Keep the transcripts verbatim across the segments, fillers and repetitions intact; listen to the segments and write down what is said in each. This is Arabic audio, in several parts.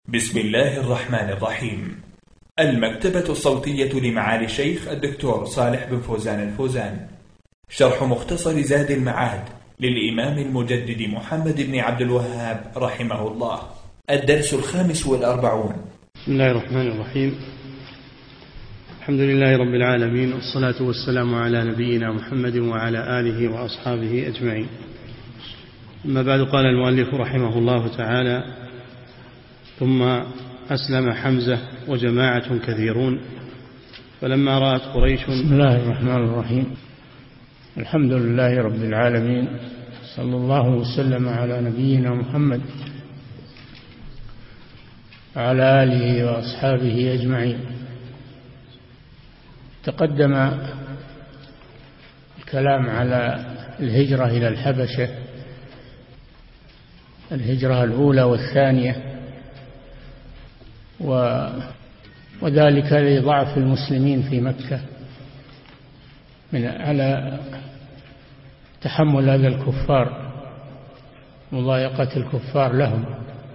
بسم الله الرحمن الرحيم. المكتبة الصوتية لمعالي الشيخ الدكتور صالح بن فوزان الفوزان. شرح مختصر زاد المعاد للإمام المجدد محمد بن عبد الوهاب رحمه الله. الدرس الخامس والأربعون. بسم الله الرحمن الرحيم. الحمد لله رب العالمين، والصلاة والسلام على نبينا محمد وعلى آله وأصحابه أجمعين. أما بعد، قال المؤلف رحمه الله تعالى: ثم أسلم حمزة وجماعة كثيرون، فلما رأت قريش. بسم الله الرحمن الرحيم. الحمد لله رب العالمين، صلى الله وسلم على نبينا محمد وعلى آله وأصحابه أجمعين. تقدم الكلام على الهجرة إلى الحبشة، الهجرة الأولى والثانية، وذلك لضعف المسلمين في مكة من على تحمل هذا الكفار، مضايقة الكفار لهم.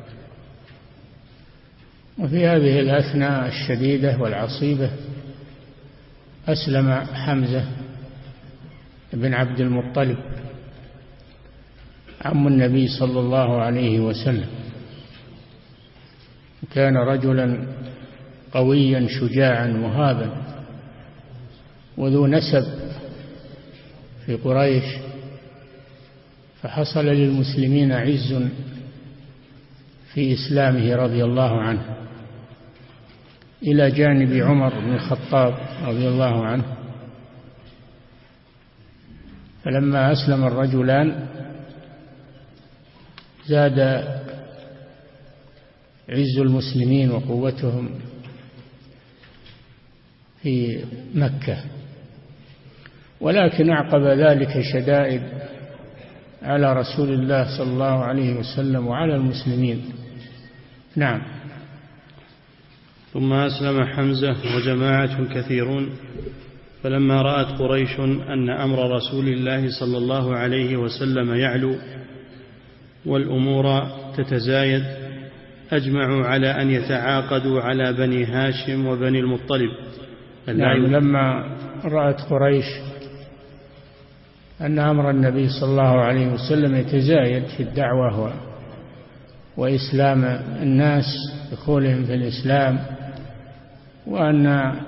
وفي هذه الأثناء الشديدة والعصيبة أسلم حمزة بن عبد المطلب عم النبي صلى الله عليه وسلم. كان رجلا قويا شجاعا مهابا وذو نسب في قريش، فحصل للمسلمين عز في إسلامه رضي الله عنه إلى جانب عمر بن الخطاب رضي الله عنه. فلما أسلم الرجلان زاد عز المسلمين وقوتهم في مكة، ولكن أعقب ذلك شدائد على رسول الله صلى الله عليه وسلم وعلى المسلمين. نعم. ثم أسلم حمزة وجماعة كثيرون، فلما رأت قريش أن أمر رسول الله صلى الله عليه وسلم يعلو والأمور تتزايد، أجمعوا على أن يتعاقدوا على بني هاشم وبني المطلب. نعم. لما رأت قريش أن أمر النبي صلى الله عليه وسلم يتزايد في الدعوة وإسلام الناس، دخولهم في الإسلام، وأن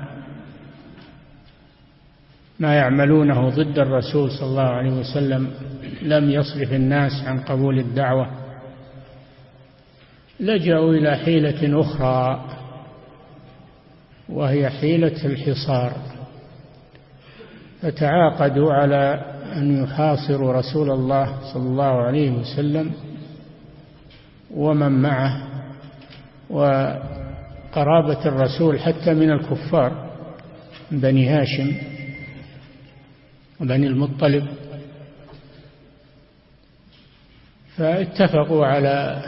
ما يعملونه ضد الرسول صلى الله عليه وسلم لم يصرف الناس عن قبول الدعوة، لجأوا إلى حيلة أخرى، وهي حيلة الحصار. فتعاقدوا على أن يحاصروا رسول الله صلى الله عليه وسلم ومن معه وقرابة الرسول حتى من الكفار بني هاشم وبني المطلب. فاتفقوا على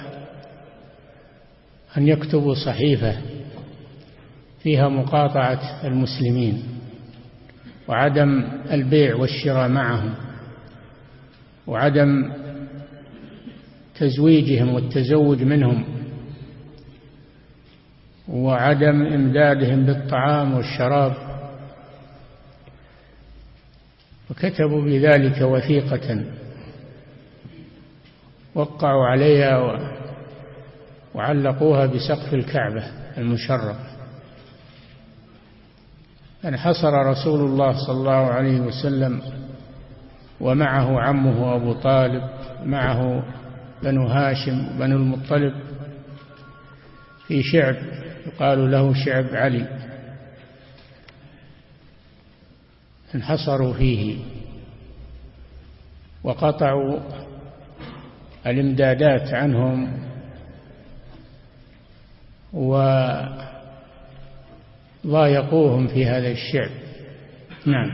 أن يكتبوا صحيفة فيها مقاطعة المسلمين وعدم البيع والشراء معهم وعدم تزويجهم والتزوج منهم وعدم إمدادهم بالطعام والشراب. وكتبوا بذلك وثيقة وقعوا عليها وعلقوها بسقف الكعبة المشرفة. انحصر رسول الله صلى الله عليه وسلم ومعه عمه أبو طالب، معه بنو هاشم وبنو المطلب، في شعب يقال له شعب علي، انحصروا فيه وقطعوا الامدادات عنهم وضايقوهم في هذا الشعب. نعم.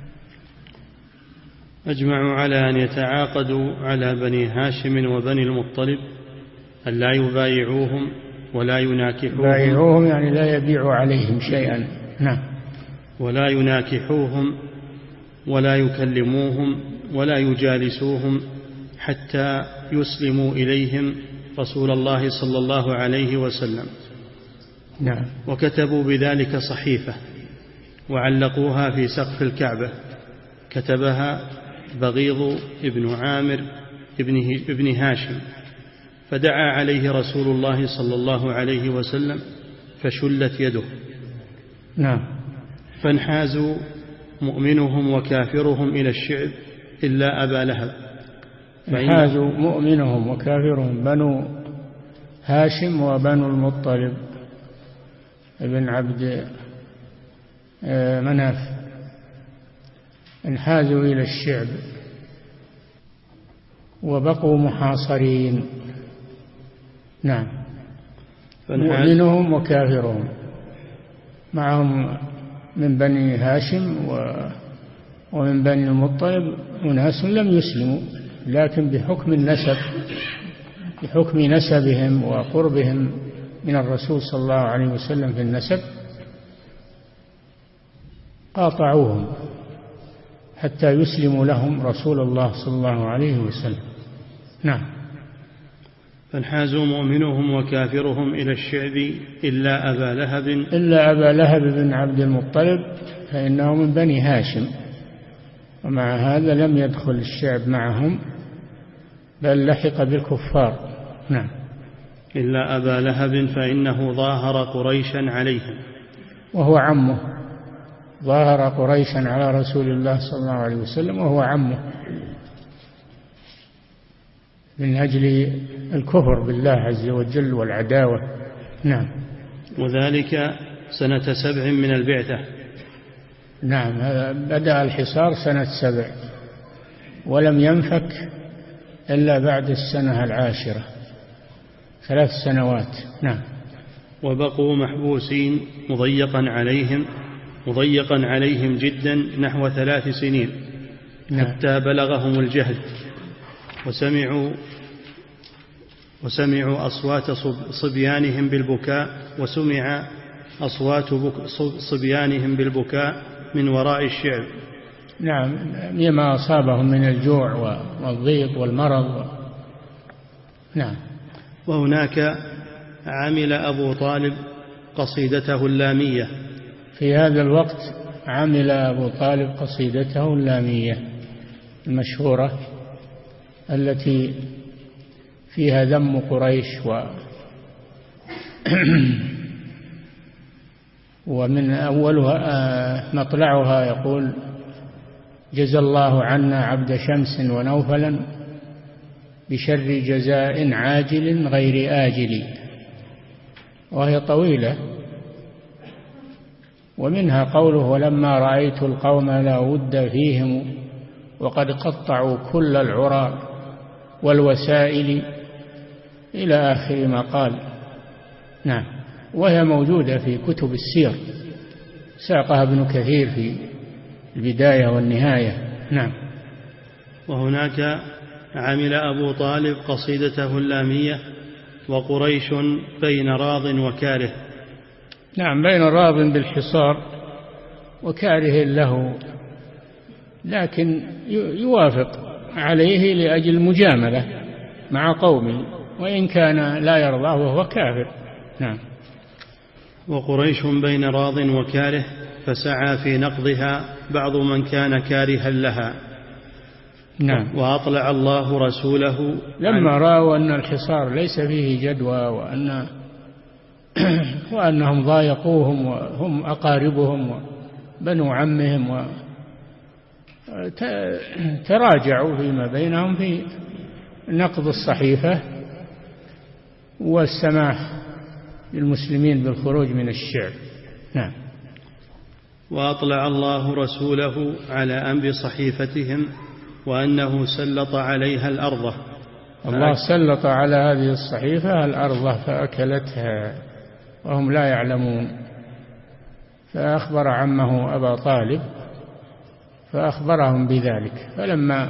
أجمعوا على أن يتعاقدوا على بني هاشم وبني المطلب أن لا يبايعوهم ولا يناكحوهم. يبايعوهم يعني لا يبيعوا عليهم شيئا. نعم. ولا يناكحوهم ولا يكلموهم ولا يجالسوهم حتى يسلموا إليهم رسول الله صلى الله عليه وسلم. نعم. وكتبوا بذلك صحيفة وعلقوها في سقف الكعبة، كتبها بغيض ابن عامر ابن هاشم، فدعا عليه رسول الله صلى الله عليه وسلم فشلت يده. نعم. فانحازوا مؤمنهم وكافرهم إلى الشعب إلا أبا لهب. انحازوا مؤمنهم وكافرهم بنو هاشم وبنو المطلب ابن عبد مناف، انحازوا إلى الشعب وبقوا محاصرين. نعم. مؤمنهم وكافرهم معهم من بني هاشم ومن بني المطلب أناس لم يسلموا، لكن بحكم النسب بحكم نسبهم وقربهم من الرسول صلى الله عليه وسلم في النسب قاطعوهم حتى يسلموا لهم رسول الله صلى الله عليه وسلم. نعم. فانحازوا مؤمنهم وكافرهم إلى الشعب إلا أبا لهب إلا أبا لهب بن عبد المطلب فإنه من بني هاشم، ومع هذا لم يدخل الشعب معهم بل لحق بالكفار. نعم. إلا أبا لهب فإنه ظاهر قريشا عليهم، وهو عمه، ظاهر قريشا على رسول الله صلى الله عليه وسلم وهو عمه من أجل الكفر بالله عز وجل والعداوة. نعم. وذلك سنة سبع من البعثة. نعم. بدأ الحصار سنة سبع ولم ينفك إلا بعد السنة العاشرة، ثلاث سنوات. نعم. وبقوا محبوسين مضيقا عليهم مضيقا عليهم جدا نحو ثلاث سنين. نعم. حتى بلغهم الجهد وسمعوا وسمعوا أصوات صبيانهم بالبكاء وسمع أصوات صبيانهم بالبكاء من وراء الشعب. نعم. لما أصابهم من الجوع والضيق والمرض. نعم. وهناك عمل أبو طالب قصيدته اللامية. في هذا الوقت عمل أبو طالب قصيدته اللامية المشهورة التي فيها ذم قريش و ومن أولها مطلعها يقول: جزى الله عنا عبد شمس ونوفلا بشر جزاء عاجل غير آجل. وهي طويلة. ومنها قوله: ولما رأيت القوم لا ود فيهم وقد قطعوا كل العرى والوسائل، إلى آخر ما قال. نعم. وهي موجودة في كتب السير، ساقها ابن كثير في البداية والنهاية. نعم. وهناك عمل أبو طالب قصيدته اللامية وقريش بين راض وكاره. نعم. بين راض بالحصار وكاره له، لكن يوافق عليه لأجل مجاملة مع قومه، وإن كان لا يرضى وهو كافر. نعم. وقريش بين راض وكاره فسعى في نقضها بعض من كان كارها لها. نعم. وأطلع الله رسوله لما رأوا أن الحصار ليس فيه جدوى وأن وأنهم ضايقوهم وهم أقاربهم وبنو عمهم، تراجعوا فيما بينهم في نقض الصحيفة والسماح للمسلمين بالخروج من الشعب. نعم. وأطلع الله رسوله على أنب صحيفتهم وأنه سلط عليها الأرض. الله سلط على هذه الصحيفة الأرض فأكلتها وهم لا يعلمون. فأخبر عمه أبا طالب فأخبرهم بذلك، فلما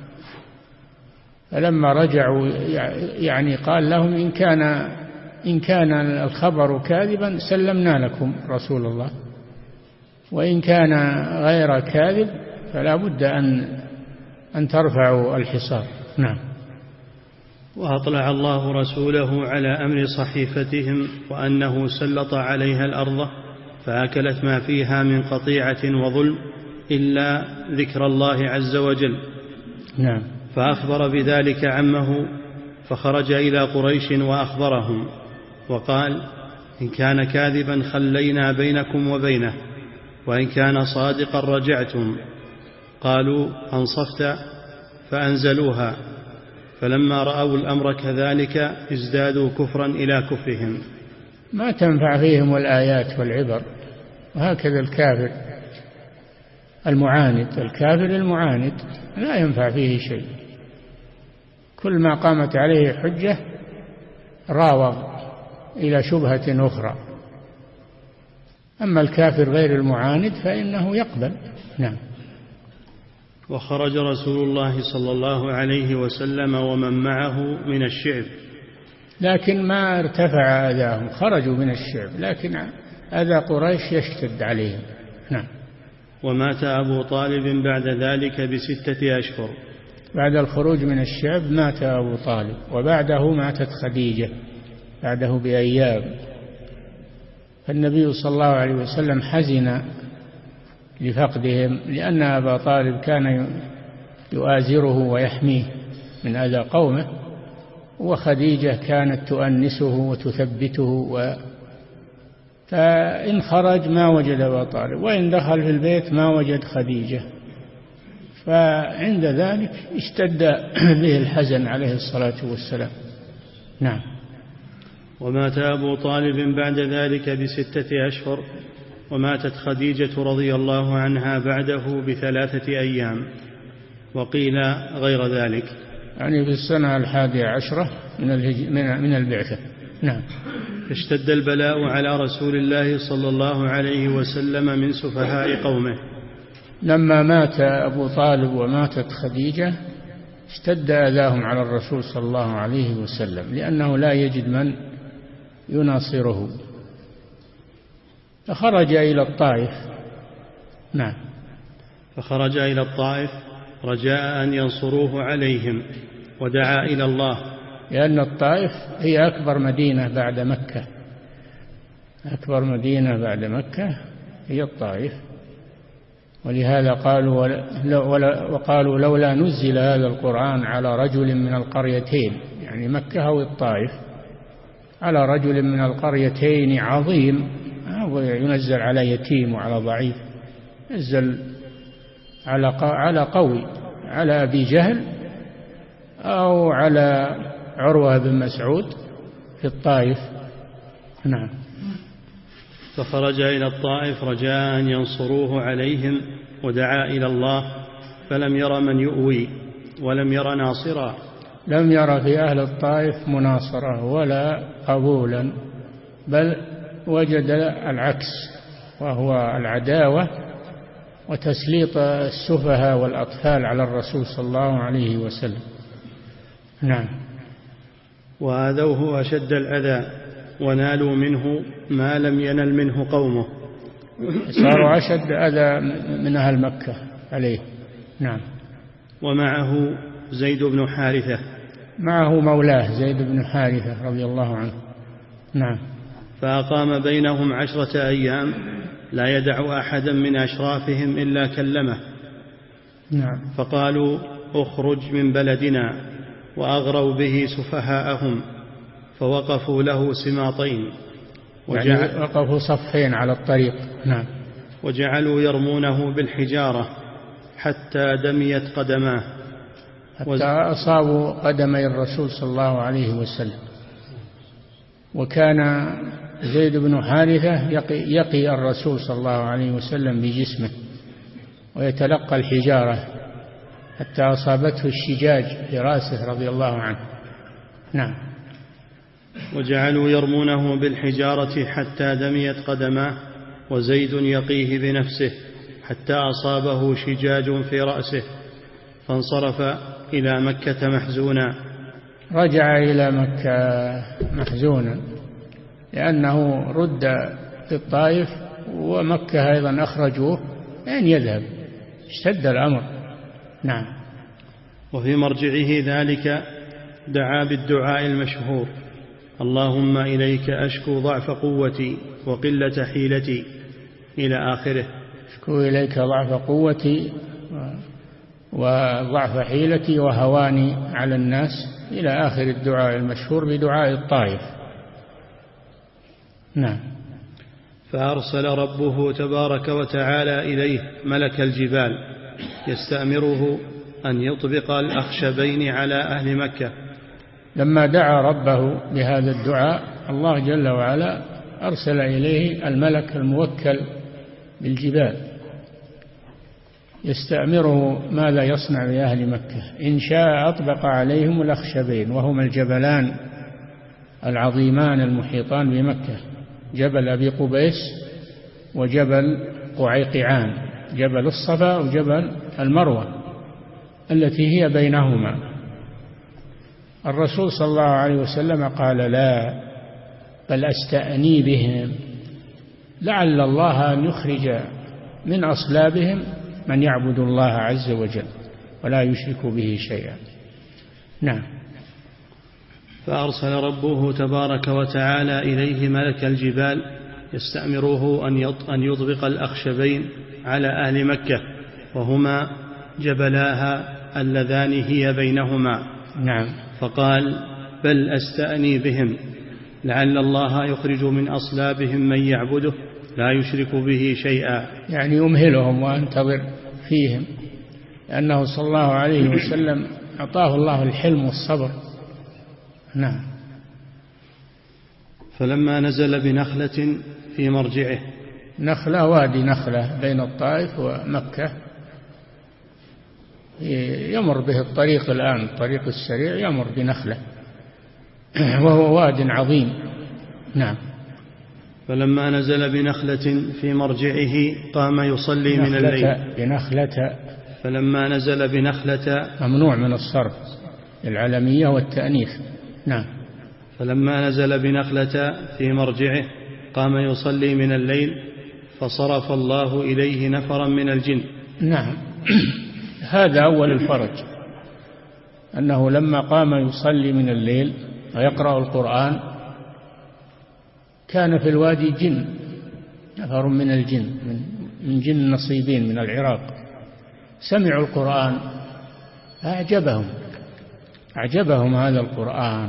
فلما رجعوا يعني قال لهم: إن كان إن كان الخبر كاذبا سلمنا لكم رسول الله، وإن كان غير كاذب فلا بد أن أن ترفعوا الحصار. نعم. وأطلع الله رسوله على أمر صحيفتهم وأنه سلط عليها الأرض فأكلت ما فيها من قطيعة وظلم إلا ذكر الله عز وجل. نعم. فأخبر بذلك عمه فخرج إلى قريش وأخبرهم وقال: إن كان كاذبا خلينا بينكم وبينه، وإن كان صادقا رجعتم. قالوا: أنصفت؟ فأنزلوها. فلما رأوا الأمر كذلك ازدادوا كفرا إلى كفرهم. ما تنفع فيهم الآيات والعبر. وهكذا الكافر المعاند، الكافر المعاند لا ينفع فيه شيء، كل ما قامت عليه حجة راوغ إلى شبهة أخرى. أما الكافر غير المعاند فإنه يقبل. نعم. وخرج رسول الله صلى الله عليه وسلم ومن معه من الشعب، لكن ما ارتفع أذاهم، خرجوا من الشعب لكن أذى قريش يشتد عليهم. نعم. ومات أبو طالب بعد ذلك بستة أشهر. بعد الخروج من الشعب مات أبو طالب، وبعده ماتت خديجة بعده بأيام. فالنبي صلى الله عليه وسلم حزن لفقدهم، لأن أبا طالب كان يؤازره ويحميه من أذى قومه، وخديجة كانت تؤنسه وتثبته و... فإن خرج ما وجد أبا طالب، وإن دخل في البيت ما وجد خديجة، فعند ذلك اشتد به الحزن عليه الصلاة والسلام. نعم. ومات أبو طالب بعد ذلك بستة أشهر، وماتت خديجة رضي الله عنها بعده بثلاثة أيام، وقيل غير ذلك، يعني في السنة الحادية عشرة من, الهج... من البعثة. نعم. اشتد البلاء على رسول الله صلى الله عليه وسلم من سفهاء قومه. لما مات أبو طالب وماتت خديجة اشتد أذاهم على الرسول صلى الله عليه وسلم، لأنه لا يجد من يناصره، فخرج إلى الطائف. نعم. فخرج إلى الطائف رجاء أن ينصروه عليهم، ودعا إلى الله، لأن الطائف هي أكبر مدينة بعد مكة، أكبر مدينة بعد مكة هي الطائف، ولهذا قالوا وقالوا لولا نزل هذا القرآن على رجل من القريتين، يعني مكة أو الطائف، على رجل من القريتين عظيم، ينزل على يتيم وعلى ضعيف، نزل على على قوي، على أبي جهل أو على عروة بن مسعود في الطائف. نعم. فخرج إلى الطائف رجاء أن ينصروه عليهم، ودعا إلى الله، فلم ير من يؤوي ولم ير ناصرا. لم ير في أهل الطائف مناصرة ولا قبولا، بل وجد العكس، وهو العداوة وتسليط السفهاء والأطفال على الرسول صلى الله عليه وسلم. نعم. وآذوه أشد الأذى، ونالوا منه ما لم ينل منه قومه. صاروا أشد أذى من أهل مكة عليه. نعم. ومعه زيد بن حارثة، معه مولاه زيد بن حارثة رضي الله عنه. نعم. فأقام بينهم عشرة أيام لا يدع أحدا من أشرافهم إلا كلمه. نعم. فقالوا: اخرج من بلدنا، وأغروا به سفهاءهم، فوقفوا له سماطين، يعني وقفوا صفين على الطريق. نعم. وجعلوا يرمونه بالحجارة حتى دميت قدماه، حتى أصابوا قدمي الرسول صلى الله عليه وسلم. وكان زيد بن حارثة يقي, يقي الرسول صلى الله عليه وسلم بجسمه، ويتلقى الحجارة حتى أصابته الشجاج في رأسه رضي الله عنه. نعم. وجعلوا يرمونه بالحجارة حتى دميت قدماه، وزيد يقيه بنفسه حتى أصابه شجاج في رأسه، فانصرف إلى مكة محزونا. رجع إلى مكة محزونا، لأنه رد في الطائف، ومكة أيضا أخرجوه أن يذهب، اشتد الأمر. نعم. وفي مرجعه ذلك دعا بالدعاء المشهور: اللهم إليك أشكو ضعف قوتي وقلة حيلتي، إلى آخره. أشكو إليك ضعف قوتي وضعف حيلتي وهواني على الناس، إلى آخر الدعاء المشهور بدعاء الطائف. نعم. فأرسل ربه تبارك وتعالى إليه ملك الجبال يستأمره أن يطبق الأخشبين على أهل مكة. لما دعا ربه بهذا الدعاء الله جل وعلا أرسل إليه الملك الموكل بالجبال يستأمره ماذا يصنع بأهل مكة. إن شاء أطبق عليهم الأخشبين، وهما الجبلان العظيمان المحيطان بمكة، جبل أبي قبيس وجبل قعيقعان، جبل الصفا وجبل المروة التي هي بينهما. الرسول صلى الله عليه وسلم قال: لا، بل أستأني بهم، لعل الله أن يخرج من أصلابهم من يعبد الله عز وجل ولا يشرك به شيئا. نعم. فأرسل ربه تبارك وتعالى إليه ملك الجبال يستأمره أن يطبق الأخشبين على أهل مكة، وهما جبلاها اللذان هي بينهما. نعم. فقال: بل أستأني بهم، لعل الله يخرج من أصلابهم من يعبده لا يشرك به شيئا. يعني أمهلهم وأنتظر فيهم، لأنه صلى الله عليه وسلم أعطاه الله الحلم والصبر. نعم. فلما نزل بنخلة في مرجعه، نخلة وادي نخلة بين الطائف ومكة، يمر به الطريق الآن، الطريق السريع يمر بنخلة وهو واد عظيم. نعم. فلما نزل بنخلة في مرجعه قام يصلي من الليل. بنخلة فلما نزل بنخلة، ممنوع من الصرف، العلمية والتأنيث. نعم. فلما نزل بنخلة في مرجعه قام يصلي من الليل، فصرف الله إليه نفرا من الجن. نعم. هذا أول الفرج، أنه لما قام يصلي من الليل ويقرأ القرآن كان في الوادي جن، نفر من الجن، من جن نصيبين من العراق، سمعوا القرآن أعجبهم أعجبهم هذا القرآن،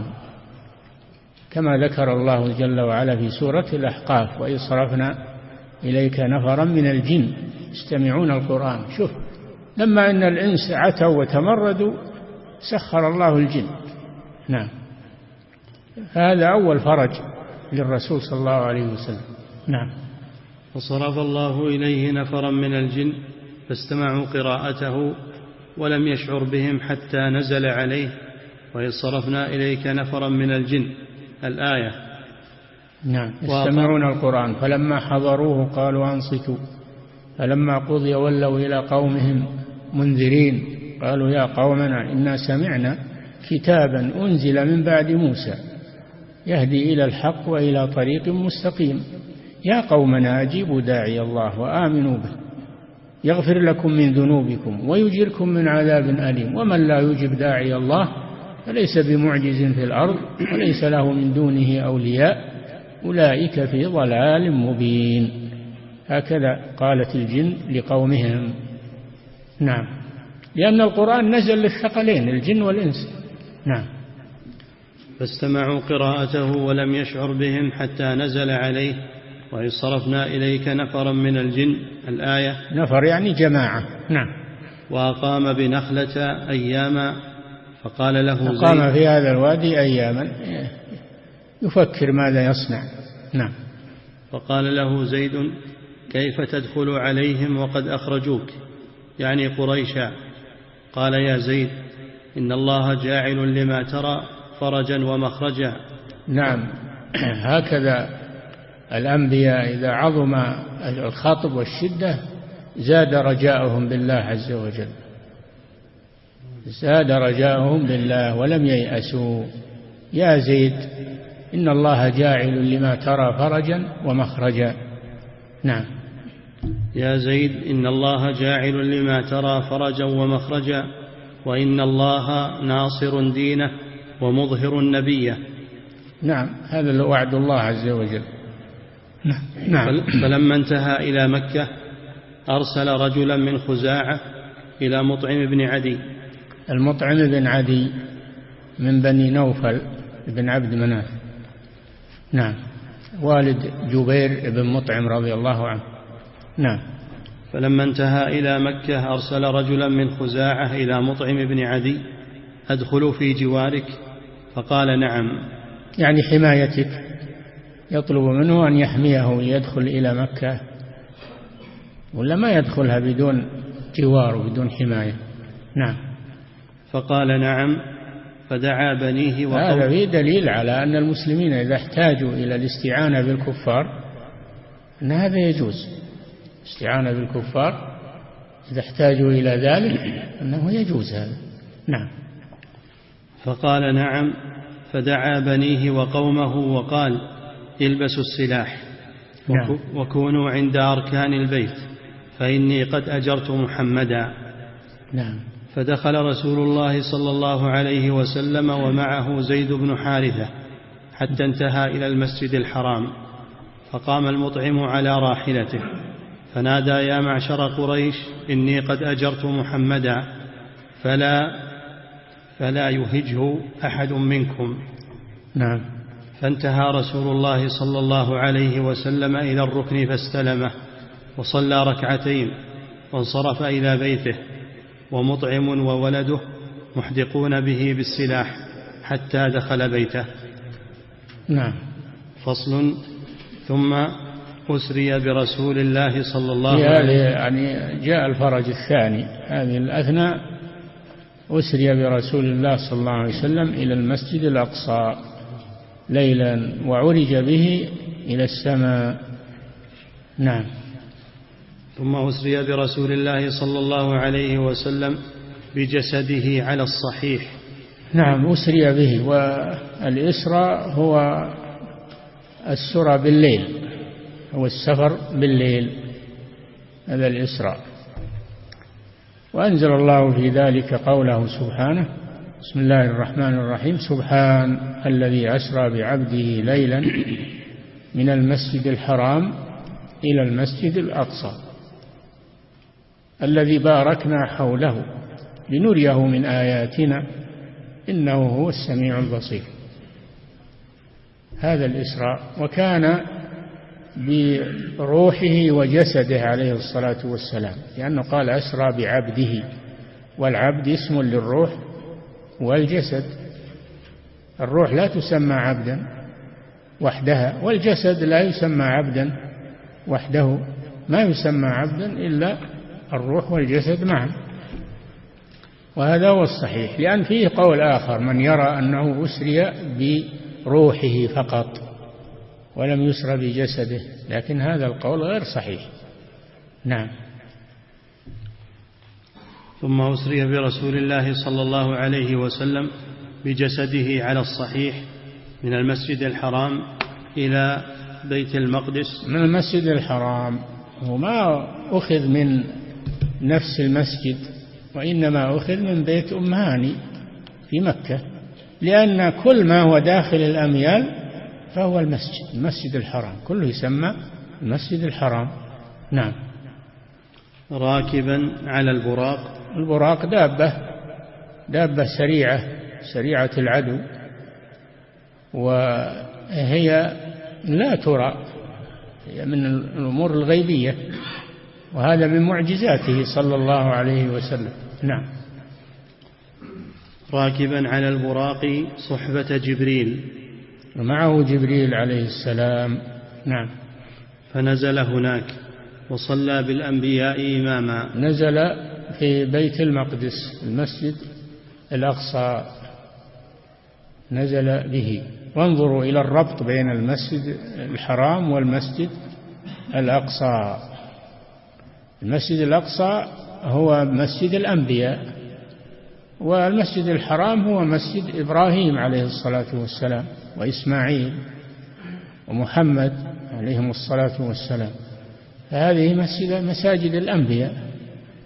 كما ذكر الله جل وعلا في سورة الأحقاف: وإذ صرفنا إليك نفرا من الجن يستمعون القرآن. شوف، لما إن الإنس عتوا وتمردوا سخر الله الجن. نعم. هذا أول فرج للرسول صلى الله عليه وسلم. نعم. فصرف الله إليه نفرا من الجن فاستمعوا قراءته ولم يشعر بهم حتى نزل عليه: وإذ صرفنا إليك نفرا من الجن، الآية. نعم. يستمعون القرآن فلما حضروه قالوا أنصتوا، فلما قضي ولوا إلى قومهم منذرين قالوا يا قومنا إنا سمعنا كتابا أنزل من بعد موسى يهدي إلى الحق وإلى طريق مستقيم يا قومنا أجيبوا داعي الله وآمنوا به يغفر لكم من ذنوبكم ويجركم من عذاب أليم ومن لا يجب داعي الله فليس بمعجز في الأرض وليس له من دونه أولياء أولئك في ضلال مبين. هكذا قالت الجن لقومهم. نعم. لأن القرآن نزل للثقلين الجن والإنس. نعم. فاستمعوا قراءته ولم يشعر بهم حتى نزل عليه: وإذ صرفنا إليك نفرا من الجن، الآية. نفر يعني جماعة. نعم. وأقام بنخلة أياما فقال له زيد، أقام في هذا الوادي أياما يفكر ماذا يصنع. نعم. فقال له زيد: كيف تدخل عليهم وقد أخرجوك، يعني قريشا؟ قال: يا زيد إن الله جاعل لما ترى فرجا ومخرجا. نعم. هكذا الأنبياء إذا عظم الخطب والشدة زاد رجاؤهم بالله عز وجل، زاد رجاؤهم بالله ولم ييأسوا. يا زيد إن الله جاعل لما ترى فرجا ومخرجا. نعم. يا زيد إن الله جاعل لما ترى فرجا ومخرجا وإن الله ناصر دينه ومظهر النبي. نعم، هذا وعد الله عز وجل. نعم. فلما انتهى إلى مكة أرسل رجلا من خزاعة إلى مطعم بن عدي. المطعم بن عدي من بني نوفل بن عبد مناف، نعم، والد جبير بن مطعم رضي الله عنه. نعم. فلما انتهى إلى مكة أرسل رجلا من خزاعة إلى مطعم بن عدي: أدخل في جوارك؟ فقال: نعم. يعني حمايتك، يطلب منه أن يحميه يدخل إلى مكة، ولا ما يدخلها بدون جوار وبدون حماية. نعم. فقال: نعم. فدعا بنيه وقومه. هذا فيه دليل على أن المسلمين إذا احتاجوا إلى الاستعانة بالكفار أن هذا يجوز. استعانة بالكفار إذا احتاجوا إلى ذلك أنه يجوز هذا. نعم. فقال: نعم. فدعا بنيه وقومه وقال: البسوا السلاح نعم. وكونوا عند أركان البيت فإني قد أجرت محمدا. نعم. فدخل رسول الله صلى الله عليه وسلم ومعه زيد بن حارثة حتى انتهى إلى المسجد الحرام، فقام المطعم على راحلته فنادى: يا معشر قريش، إني قد أجرت محمدا فلا فلا يهجه أحد منكم. نعم. فانتهى رسول الله صلى الله عليه وسلم إلى الركن فاستلمه وصلى ركعتين وانصرف إلى بيته، ومطعم وولده محدقون به بالسلاح حتى دخل بيته. نعم. فصل. ثم أسري برسول الله صلى الله عليه وسلم. يعني جاء الفرج الثاني، هذه الأثناء أسري برسول الله صلى الله عليه وسلم إلى المسجد الأقصى ليلا وعرج به إلى السماء. نعم. ثم أسري برسول الله صلى الله عليه وسلم بجسده على الصحيح. نعم، أسري به، والإسراء هو السرى بالليل، هو السفر بالليل، هذا الإسراء. وأنزل الله في ذلك قوله سبحانه: بسم الله الرحمن الرحيم: سبحان الذي أسرى بعبده ليلا من المسجد الحرام إلى المسجد الأقصى الذي باركنا حوله لنريه من آياتنا إنه هو السميع البصير. هذا الإسراء. وكان بروحه وجسده عليه الصلاة والسلام، لأنه قال أسرى بعبده، والعبد اسم للروح والجسد. الروح لا تسمى عبدا وحدها، والجسد لا يسمى عبدا وحده، ما يسمى عبدا إلا الروح والجسد معا. وهذا هو الصحيح، لأن فيه قول آخر: من يرى أنه أسري بروحه فقط ولم يسر بجسده، لكن هذا القول غير صحيح. نعم. ثم أسري برسول الله صلى الله عليه وسلم بجسده على الصحيح من المسجد الحرام إلى بيت المقدس. من المسجد الحرام، وما أخذ من نفس المسجد، وإنما أخذ من بيت أم هاني في مكة، لأن كل ما هو داخل الأميال فهو المسجد، المسجد الحرام كله يسمى المسجد الحرام. نعم. راكبا على البراق. البراق دابة دابة سريعة سريعة العدو، وهي لا ترى، هي من الأمور الغيبية، وهذا من معجزاته صلى الله عليه وسلم. نعم. راكبا على البراق صحبة جبريل، ومعه جبريل عليه السلام. نعم. فنزل هناك وصلى بالأنبياء إماما. نزل في بيت المقدس المسجد الأقصى، نزل به. وانظروا إلى الربط بين المسجد الحرام والمسجد الأقصى. المسجد الأقصى هو مسجد الأنبياء، والمسجد الحرام هو مسجد إبراهيم عليه الصلاة والسلام وإسماعيل ومحمد عليهم الصلاة والسلام، فهذه مسجد مساجد الأنبياء.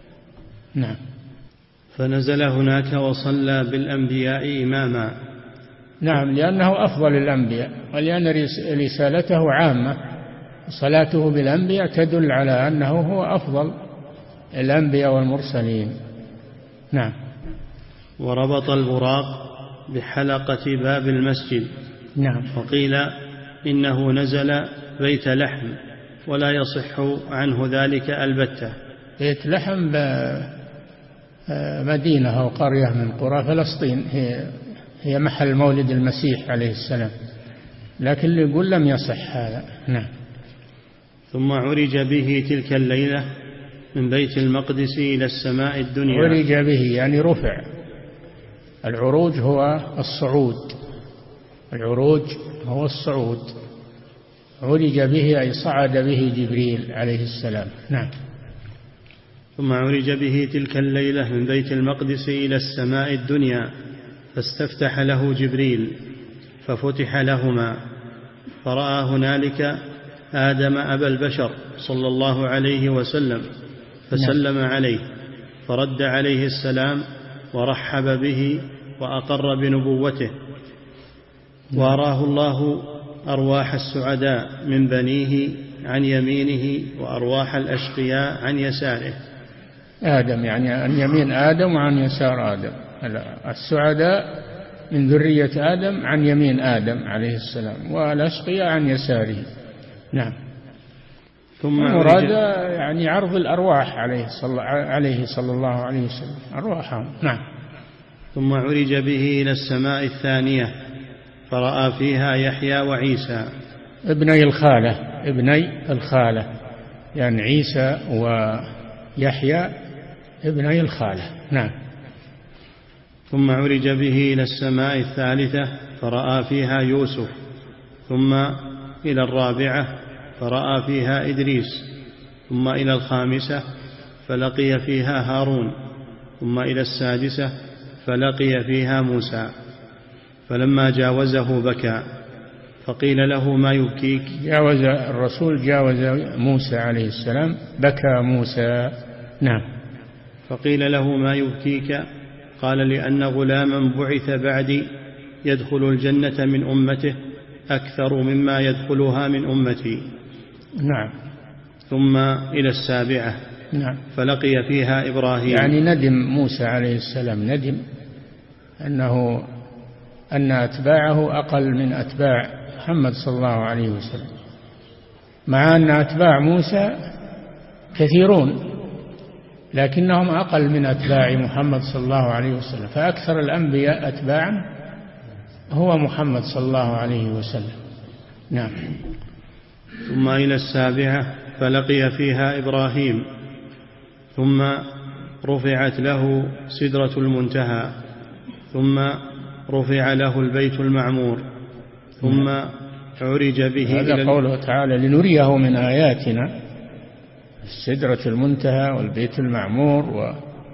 نعم. فنزل هناك وصلى بالأنبياء إماما نعم، لأنه أفضل الأنبياء، ولأن رسالته عامة، صلاته بالأنبياء تدل على أنه هو أفضل الأنبياء والمرسلين. نعم. وربط البراق بحلقة باب المسجد. نعم. وقيل إنه نزل بيت لحم ولا يصح عنه ذلك البتة. بيت لحم مدينة أو قرية من قرى فلسطين، هي هي محل مولد المسيح عليه السلام، لكن اللي يقول لم يصح هذا. نعم. ثم عرج به تلك الليلة من بيت المقدس إلى السماء الدنيا. عرج به يعني رفع. العروج هو الصعود، العروج هو الصعود. عرج به أي صعد به جبريل عليه السلام. نعم. ثم عرج به تلك الليلة من بيت المقدس إلى السماء الدنيا فاستفتح له جبريل ففتح لهما، فرأى هنالك آدم أبا البشر صلى الله عليه وسلم فسلم عليه، فرد عليه السلام ورحب به وأقر بنبوته. وأراه الله أرواح السعداء من بنيه عن يمينه وأرواح الأشقياء عن يساره. آدم يعني عن يمين آدم وعن يسار آدم، السعداء من ذرية آدم عن يمين آدم عليه السلام، والأشقياء عن يساره. نعم. ثم مراد يعني عرض الأرواح عليه صلى, عليه صلى الله عليه وسلم، أرواحهم. نعم. ثم عرج به إلى السماء الثانية فرأى فيها يحيى وعيسى ابني الخالة، ابني الخالة يعني عيسى ويحيى ابني الخالة. نعم. ثم عرج به إلى السماء الثالثة فرأى فيها يوسف، ثم إلى الرابعة فرأى فيها إدريس، ثم إلى الخامسة فلقي فيها هارون، ثم إلى السادسة فلقي فيها موسى. فلما جاوزه بكى، فقيل له ما يبكيك؟ جاوز الرسول، جاوز موسى عليه السلام، بكى موسى. نعم. فقيل له ما يبكيك؟ قال لأن غلاما بعث بعدي يدخل الجنة من أمته أكثر مما يدخلها من أمتي. نعم. ثم إلى السابعة. نعم. فلقي فيها إبراهيم. يعني ندم موسى عليه السلام، ندم أنه أن أتباعه أقل من أتباع محمد صلى الله عليه وسلم، مع أن أتباع موسى كثيرون لكنهم أقل من أتباع محمد صلى الله عليه وسلم، فأكثر الأنبياء أتباعا هو محمد صلى الله عليه وسلم. نعم. ثم إلى السابعة فلقي فيها إبراهيم، ثم رفعت له سدرة المنتهى، ثم رفع له البيت المعمور، ثم عرج به. هذا قوله تعالى لنريه من آياتنا، السدرة المنتهى والبيت المعمور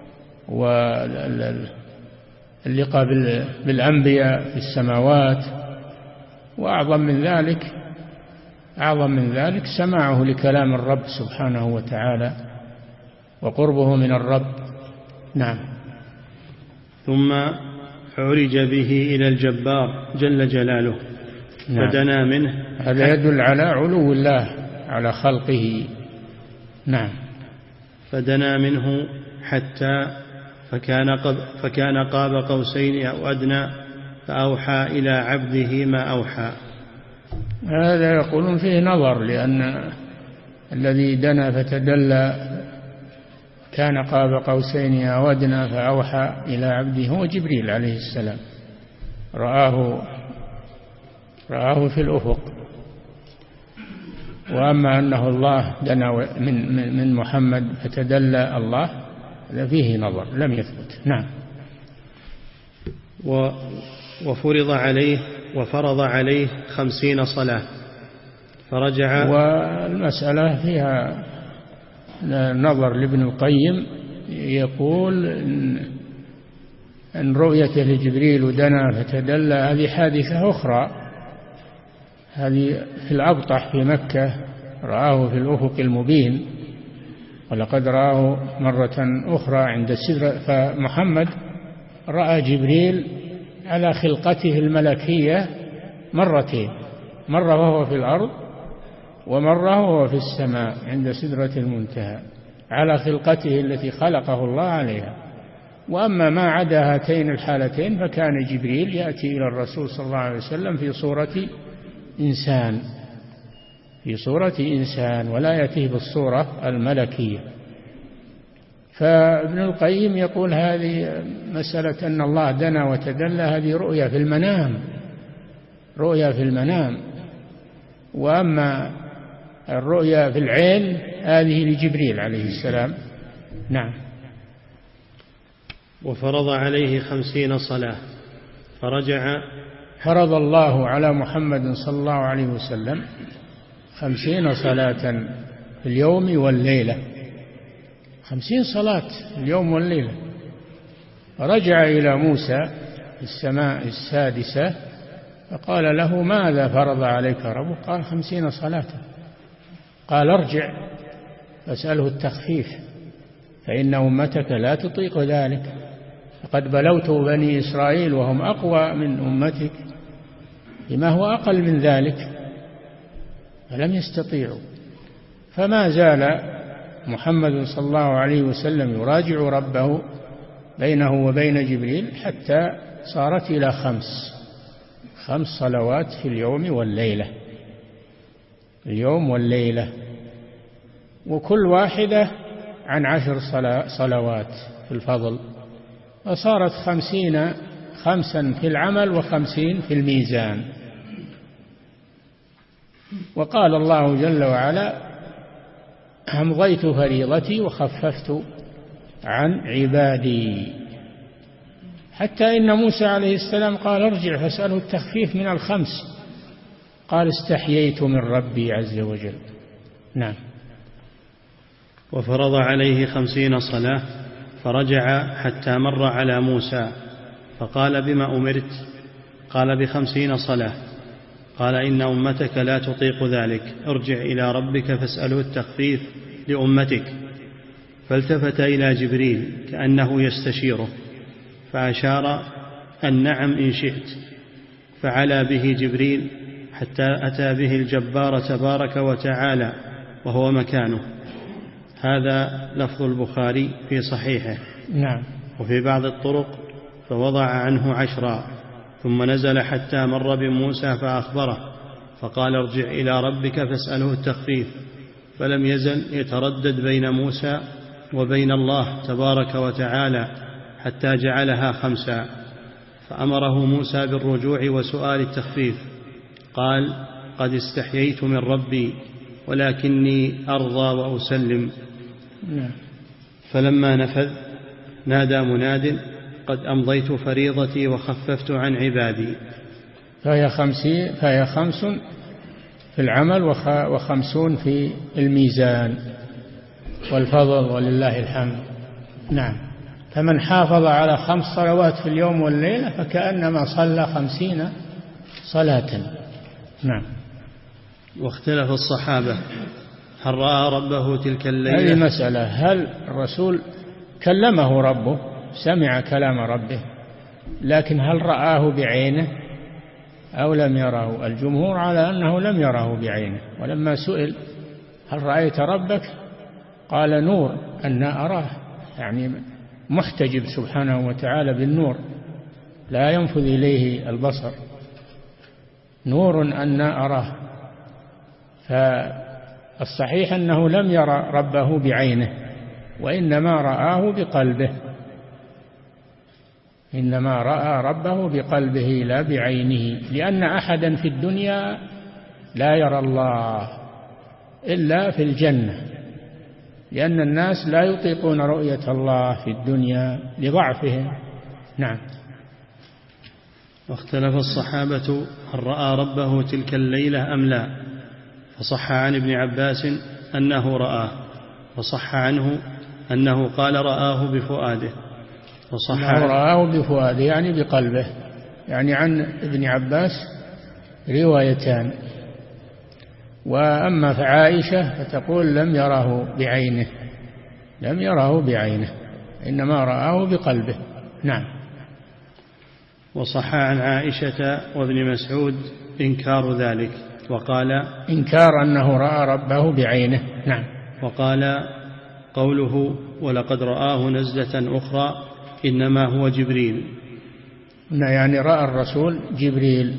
واللقاء بالأنبياء في السماوات، وأعظم من ذلك أعظم من ذلك سماعه لكلام الرب سبحانه وتعالى وقربه من الرب. نعم. ثم عرج به إلى الجبار جل جلاله. نعم. فدنا منه. هذا يدل على علو الله على خلقه. نعم. فدنا منه حتى فكان, قب فكان قاب قوسين أو أدنى فأوحى إلى عبده ما أوحى. هذا يقولون فيه نظر، لأن الذي دنا فتدلى كان قاب قوسين أو أدنى فأوحى إلى عبده هو جبريل عليه السلام، رآه رآه في الأفق. وأما أنه الله دنا من, من, من محمد فتدلى الله، هذا فيه نظر لم يثبت. نعم. وفرض عليه وفرض عليه خمسين صلاة فرجع. والمسألة فيها نظر لابن القيم، يقول أن رؤيته لجبريل دنا فتدلى هذه حادثة أخرى، هذه في الأبطح في مكة رآه في الأفق المبين، ولقد رآه مرة أخرى عند السدرة. فمحمد رأى جبريل على خلقته الملكية مرتين، مرة وهو في الأرض ومرة وهو في السماء عند سدرة المنتهى، على خلقته التي خلقه الله عليها. وأما ما عدا هاتين الحالتين فكان جبريل يأتي إلى الرسول صلى الله عليه وسلم في صورة إنسان في صورة إنسان ولا يأتيه بالصورة الملكية. فابن القيم يقول هذه مسألة أن الله دنا وتدلى هذه رؤيا في المنام، رؤيا في المنام. وأما الرؤيا في العين هذه لجبريل عليه السلام. نعم. وفرض عليه خمسين صلاة فرجع. فرض الله على محمد صلى الله عليه وسلم خمسين صلاة في اليوم والليلة، خمسين صلاة في اليوم والليلة. فرجع إلى موسى في السماء السادسة فقال له ماذا فرض عليك ربك؟ قال خمسين صلاة. قال ارجع فاسأله التخفيف فإن أمتك لا تطيق ذلك، فقد بلوت بني إسرائيل وهم أقوى من أمتك بما هو أقل من ذلك فلم يستطيعوا. فما زال محمد صلى الله عليه وسلم يراجع ربه بينه وبين جبريل حتى صارت إلى خمس خمس صلوات في اليوم والليلة، اليوم والليلة، وكل واحدة عن عشر صلوات في الفضل، فصارت خمسين، خمسا في العمل وخمسين في الميزان. وقال الله جل وعلا أمضيت فريضتي وخففت عن عبادي. حتى إن موسى عليه السلام قال ارجع فاسأله التخفيف من الخمس، قال استحييت من ربي عز وجل. نعم. وفرض عليه خمسين صلاة فرجع حتى مر على موسى فقال بما أمرت؟ قال بخمسين صلاة. قال إن أمتك لا تطيق ذلك، ارجع إلى ربك فاسأله التخفيف لأمتك. فالتفت إلى جبريل كأنه يستشيره فأشار أن نعم إن شئت، فعلى به جبريل حتى أتى به الجبار تبارك وتعالى وهو مكانه. هذا لفظ البخاري في صحيحه. نعم. وفي بعض الطرق فوضع عنه عشرا ثم نزل حتى مر بموسى فأخبره فقال ارجع إلى ربك فاسأله التخفيف، فلم يزل يتردد بين موسى وبين الله تبارك وتعالى حتى جعلها خمسا، فأمره موسى بالرجوع وسؤال التخفيف. قال قد استحييت من ربي ولكني أرضى وأسلم. فلما نفذ نادى مناد قد أمضيت فريضتي وخففت عن عبادي. فهي, خمسين فهي خمس في العمل وخمسون في الميزان والفضل ولله الحمد. نعم. فمن حافظ على خمس صلوات في اليوم والليلة فكأنما صلى خمسين صلاة. نعم. واختلف الصحابة هل رأى ربه تلك الليلة؟ هذه مسألة، هل الرسول كلمه ربه، سمع كلام ربه، لكن هل رآه بعينه أو لم يره؟ الجمهور على أنه لم يره بعينه. ولما سئل هل رأيت ربك قال نور أن أراه، يعني محتجب سبحانه وتعالى بالنور لا ينفذ إليه البصر، نور أن أراه. فالصحيح أنه لم يرى ربه بعينه وإنما رآه بقلبه، إنما رأى ربه بقلبه لا بعينه، لأن أحدا في الدنيا لا يرى الله إلا في الجنة، لأن الناس لا يطيقون رؤية الله في الدنيا لضعفهم. نعم. واختلف الصحابة هل رأى ربه تلك الليلة أم لا، فصح عن ابن عباس أنه رآه، وصح عنه أنه قال رآه بفؤاده، وصح عنه رآه بفؤاده يعني بقلبه. يعني عن ابن عباس روايتان. وأما فعائشة فتقول لم يره بعينه، لم يره بعينه إنما رآه بقلبه. نعم. وصح عن عائشة وابن مسعود إنكار ذلك، وقال إنكار أنه رأى ربه بعينه. نعم. وقال قوله ولقد رآه نزلة أخرى إنما هو جبريل، يعني رأى الرسول جبريل،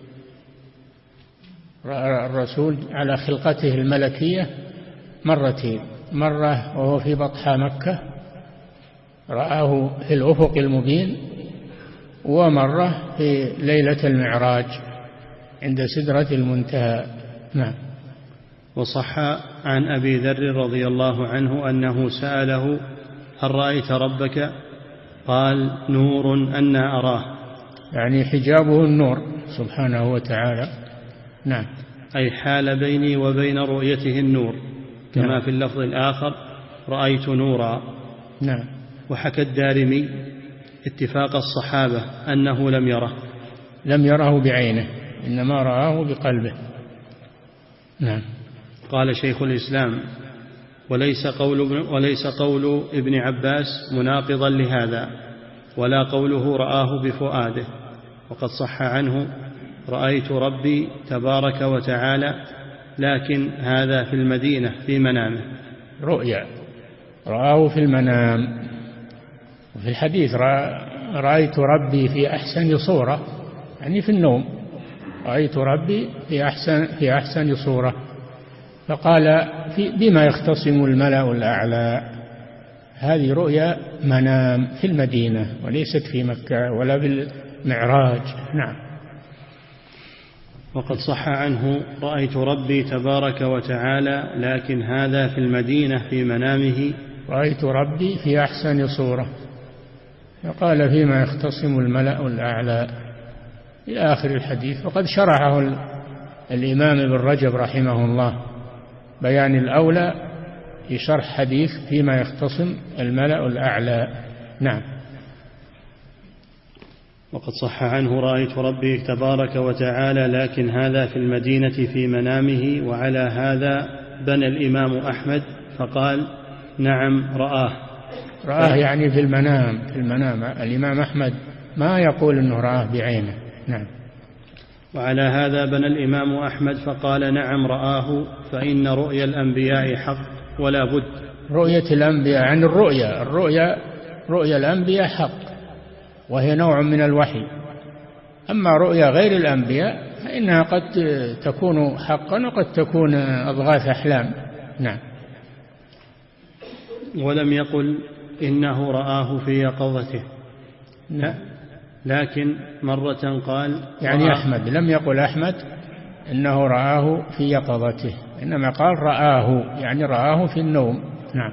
رأى الرسول على خلقته الملكية مرتين، مرة وهو في بطحى مكة رآه في الأفق المبين، ومرة في ليلة المعراج عند سدرة المنتهى. نعم. وصح عن أبي ذر رضي الله عنه أنه سأله هل رأيت ربك؟ قال نور أنا أراه، يعني حجابه النور سبحانه وتعالى. نعم. أي حال بيني وبين رؤيته النور، كما نعم. في اللفظ الآخر رأيت نورا. نعم. وحكى الدارمي اتفاق الصحابة أنه لم يره، لم يره بعينه، إنما رآه بقلبه. نعم. قال شيخ الإسلام وليس قول, وليس قول ابن عباس مناقضا لهذا، ولا قوله رآه بفؤاده، وقد صح عنه رأيت ربي تبارك وتعالى، لكن هذا في المدينة في منامه. رؤيا، رآه في المنام. وفي الحديث رأيت ربي في أحسن صورة، يعني في النوم رأيت ربي في أحسن, في أحسن صورة. فقال في بما يختصم الملأ الأعلى، هذه رؤيا منام في المدينة وليست في مكة ولا بالمعراج. نعم. وقد صح عنه رأيت ربي تبارك وتعالى، لكن هذا في المدينة في منامه. رأيت ربي في أحسن صورة، فقال فيما يختصم الملأ الأعلى إلى آخر الحديث. وقد شرحه الإمام ابن رجب رحمه الله بيان الأولى في شرح حديث فيما يختصم الملأ الأعلى. نعم. وقد صح عنه رأيت ربي تبارك وتعالى، لكن هذا في المدينة في منامه. وعلى هذا بنى الإمام أحمد فقال نعم رآه. رآه يعني في المنام، في المنام. الإمام أحمد ما يقول أنه رآه بعينه. نعم. وعلى هذا بنى الإمام أحمد فقال نعم رآه، فإن رؤيا الأنبياء حق ولا بد. رؤية الأنبياء عن الرؤيا، الرؤيا رؤيا الأنبياء حق وهي نوع من الوحي. أما رؤيا غير الأنبياء فإنها قد تكون حقا وقد تكون أضغاث أحلام. نعم. ولم يقل إنه رآه في يقظته، لا، لكن مرة قال يعني أحمد لم يقل أحمد إنه رآه في يقظته، إنما قال رآه يعني رآه في النوم. نعم.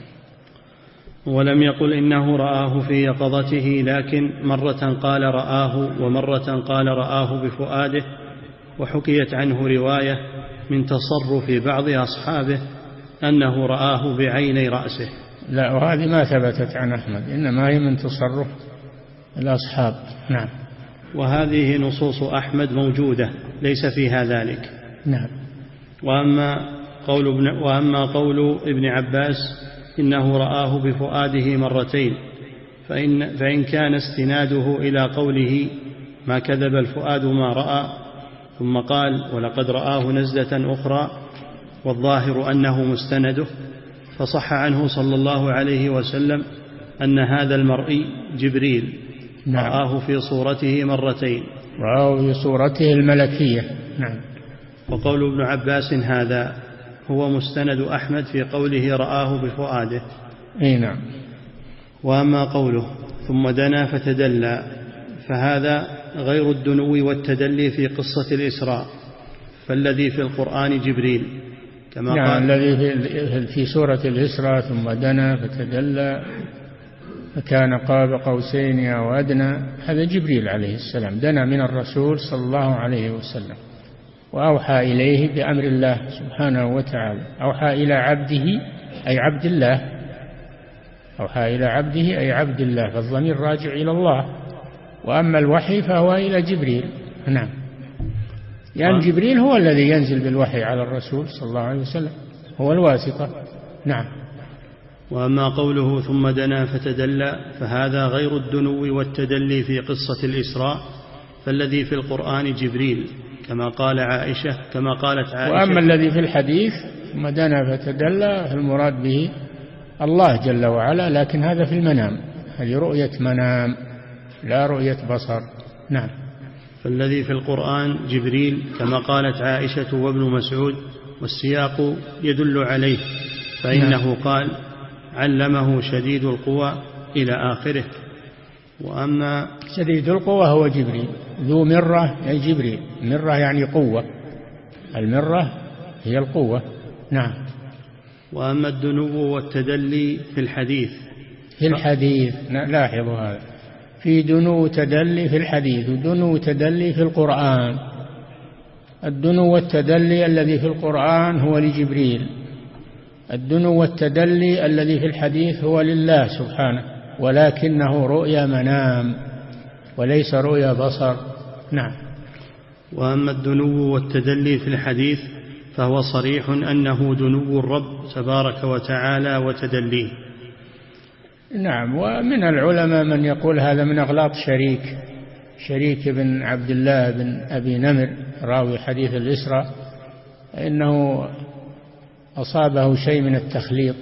ولم يقل إنه رآه في يقظته، لكن مرة قال رآه ومرة قال رآه بفؤاده. وحكيت عنه رواية من تصرف بعض أصحابه أنه رآه بعيني رأسه. لا، وهذه ما ثبتت عن أحمد، إنما هي من تصرف الأصحاب. نعم. وهذه نصوص أحمد موجودة ليس فيها ذلك. نعم. وأما قول ابن, وأما قول ابن عباس إنه رآه بفؤاده مرتين، فإن, فإن كان استناده إلى قوله ما كذب الفؤاد ما رأى، ثم قال ولقد رآه نزلة أخرى، والظاهر أنه مستنده، فصح عنه صلى الله عليه وسلم أن هذا المرئي جبريل. نعم. رآه في صورته مرتين، رآه في صورته الملكية. نعم. وقول ابن عباس هذا هو مستند أحمد في قوله رآه بفؤاده. أي نعم. وأما قوله ثم دنا فتدلى، فهذا غير الدنو والتدلي في قصة الإسراء، فالذي في القرآن جبريل كما نعم. قال الذي في سورة الإسراء ثم دنا فتدلى فكان قاب قوسين أو أدنى، هذا جبريل عليه السلام دنا من الرسول صلى الله عليه وسلم وأوحى إليه بأمر الله سبحانه وتعالى. أوحى إلى عبده أي عبد الله، أوحى إلى عبده أي عبد الله، فالضمير راجع إلى الله. وأما الوحي فهو إلى جبريل. نعم. يعني جبريل هو الذي ينزل بالوحي على الرسول صلى الله عليه وسلم، هو الواسطة. نعم. وأما قوله ثم دنا فتدلى فهذا غير الدنو والتدلي في قصة الإسراء، فالذي في القرآن جبريل كما قال عائشة كما قالت عائشة. وأما الذي في الحديث ثم دنا فتدلى المراد به الله جل وعلا، لكن هذا في المنام، هذه رؤية منام لا رؤية بصر. نعم. فالذي في القرآن جبريل كما قالت عائشة وابن مسعود، والسياق يدل عليه، فإنه نعم. قال علمه شديد القوى إلى آخره. وأما شديد القوى هو جبريل، ذو مرة يعني جبريل، مرة يعني قوة، المرة هي القوة. نعم. وأما الدنو والتدلي في الحديث في الحديث لاحظوا هذا، في دنو تدلي في الحديث ودنو تدلي في القرآن. الدنو والتدلي الذي في القرآن هو لجبريل، الدنو والتدلي الذي في الحديث هو لله سبحانه، ولكنه رؤيا منام وليس رؤيا بصر. نعم. وأما الدنو والتدلي في الحديث فهو صريح أنه دنو الرب تبارك وتعالى وتدليه. نعم. ومن العلماء من يقول هذا من أغلاط شريك شريك بن عبد الله بن أبي نمر راوي حديث الإسراء، إنه أصابه شيء من التخليط،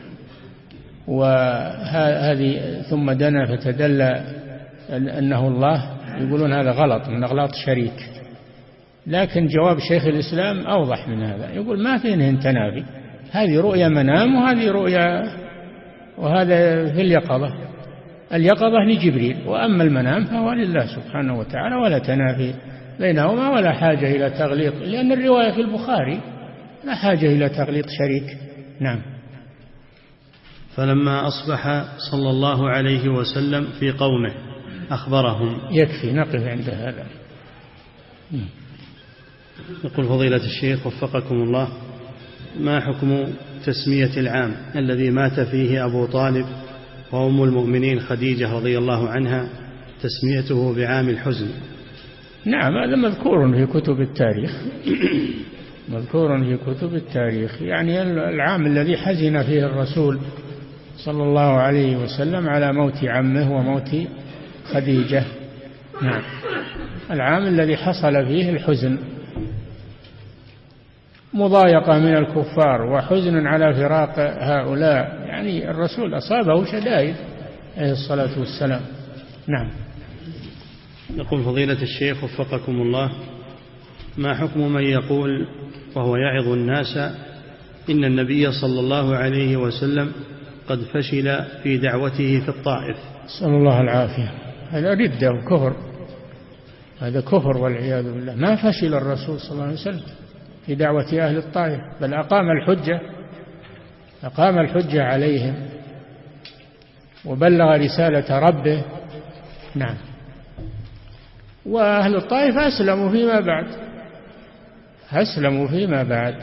وهذه ثم دنا فتدلى أنه الله، يقولون هذا غلط من أغلاط شريك. لكن جواب شيخ الإسلام أوضح من هذا، يقول ما فيه تنافي، هذه رؤيا منام وهذه رؤيا، وهذا في اليقظة، اليقظة لجبريل، وأما المنام فهو لله سبحانه وتعالى، ولا تنافي بينهما ولا حاجة إلى تغليط، لأن الرواية في البخاري لا حاجة إلى تغليط شريك. نعم. فلما أصبح صلى الله عليه وسلم في قومه أخبرهم. يكفي نقف عند هذا. يقول فضيلة الشيخ وفقكم الله، ما حكم تسمية العام الذي مات فيه أبو طالب وأم المؤمنين خديجة رضي الله عنها تسميته بعام الحزن؟ نعم، هذا مذكور في كتب التاريخ مذكور في كتب التاريخ، يعني العام الذي حزن فيه الرسول صلى الله عليه وسلم على موت عمه وموت خديجة. نعم، العام الذي حصل فيه الحزن، مضايقة من الكفار وحزن على فراق هؤلاء، يعني الرسول أصابه شدائد عليه الصلاة والسلام. نعم. يقول فضيلة الشيخ وفقكم الله، ما حكم من يقول وهو يعظ الناس إن النبي صلى الله عليه وسلم قد فشل في دعوته في الطائف؟ صلى الله العافية. هذا ردة وكفر، هذا كفر والعياذ بالله. ما فشل الرسول صلى الله عليه وسلم في دعوة أهل الطائف، بل أقام الحجة أقام الحجة عليهم وبلغ رسالة ربه. نعم. وأهل الطائف أسلموا فيما بعد أسلموا فيما بعد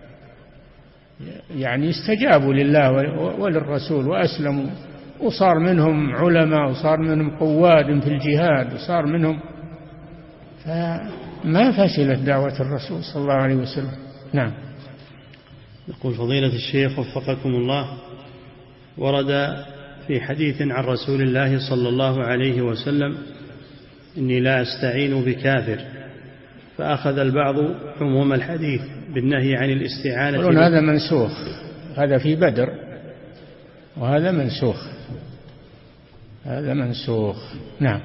يعني استجابوا لله وللرسول وأسلموا، وصار منهم علماء وصار منهم قواد في الجهاد وصار منهم، فما فشلت دعوة الرسول صلى الله عليه وسلم. نعم. يقول فضيلة الشيخ وفقكم الله، ورد في حديث عن رسول الله صلى الله عليه وسلم إني لا أستعين بكافر، فأخذ البعض عموم الحديث بالنهي عن الاستعانة. يقولون هذا منسوخ، هذا في بدر وهذا منسوخ، هذا منسوخ. نعم.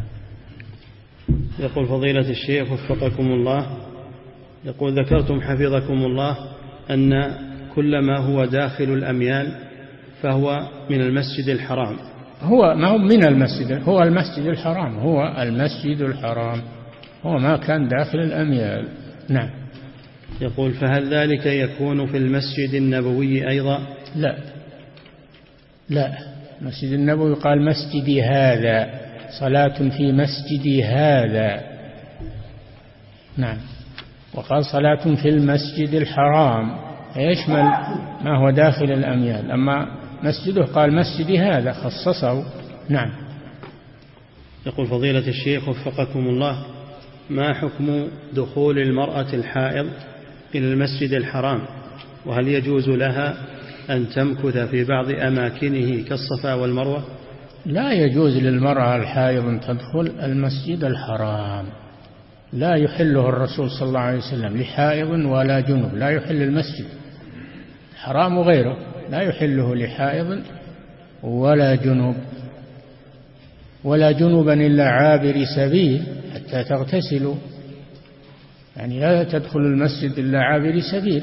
يقول فضيلة الشيخ وفقكم الله، يقول ذكرتم حفظكم الله أن كل ما هو داخل الأميال فهو من المسجد الحرام. هو ما هو من المسجد، هو المسجد الحرام، هو المسجد الحرام، هو ما كان داخل الأميال. نعم. يقول فهل ذلك يكون في المسجد النبوي أيضا؟ لا لا، المسجد النبوي قال مسجدي هذا، صلاة في مسجدي هذا. نعم. وقال صلاة في المسجد الحرام يشمل ما هو داخل الأميال، أما مسجده قال مسجدي هذا، خصصه. نعم. يقول فضيلة الشيخ وفقكم الله، ما حكم دخول المرأة الحائض إلى المسجد الحرام، وهل يجوز لها أن تمكث في بعض أماكنه كالصفا والمروة؟ لا يجوز للمرأة الحائض أن تدخل المسجد الحرام، لا يحله الرسول صلى الله عليه وسلم لحائض ولا جنب، لا يحل المسجد حرام غيره، لا يحله لحائض ولا جنب، ولا جنبا إلا عابر سبيل حتى تغتسلوا، يعني لا تدخل المسجد إلا عابر سبيل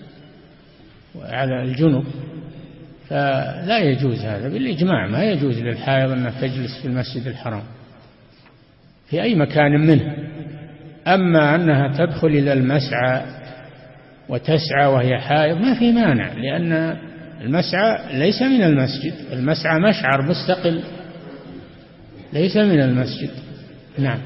على الجنب، فلا يجوز هذا بالإجماع، ما يجوز للحائض أن تجلس في المسجد الحرام في أي مكان منه. أما أنها تدخل إلى المسعى وتسعى وهي حائض ما في مانع، لأن المسعى ليس من المسجد، المسعى مشعر مستقل ليس من المسجد. نعم.